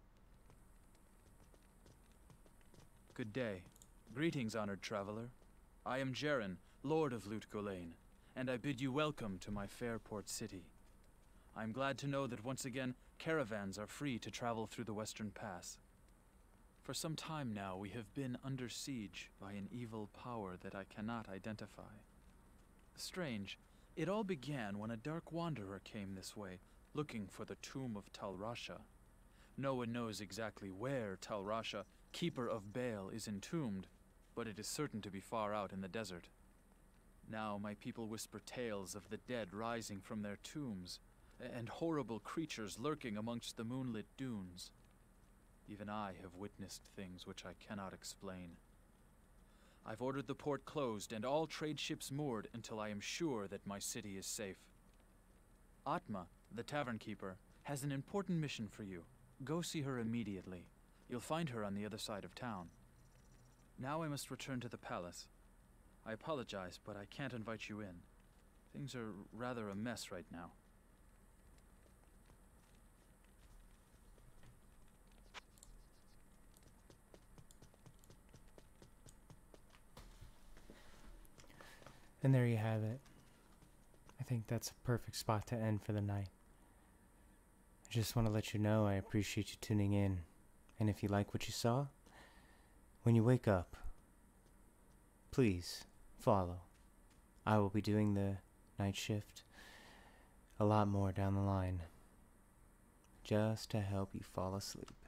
Good day. Greetings, honored traveler. I am Jaren, Lord of Lut Gholein, and I bid you welcome to my fair port city. I am glad to know that once again, caravans are free to travel through the Western Pass. For some time now, we have been under siege by an evil power that I cannot identify. Strange, it all began when a dark wanderer came this way, looking for the tomb of Tal Rasha. No one knows exactly where Tal Rasha, keeper of Baal, is entombed, but it is certain to be far out in the desert. Now my people whisper tales of the dead rising from their tombs, and horrible creatures lurking amongst the moonlit dunes. Even I have witnessed things which I cannot explain. I've ordered the port closed and all trade ships moored until I am sure that my city is safe. Atma, the tavern keeper, has an important mission for you. Go see her immediately. You'll find her on the other side of town. Now I must return to the palace. I apologize, but I can't invite you in. Things are rather a mess right now. And there you have it. I think that's a perfect spot to end for the night. I just want to let you know I appreciate you tuning in. And if you like what you saw, when you wake up, please follow. I will be doing the night shift a lot more down the line, just to help you fall asleep.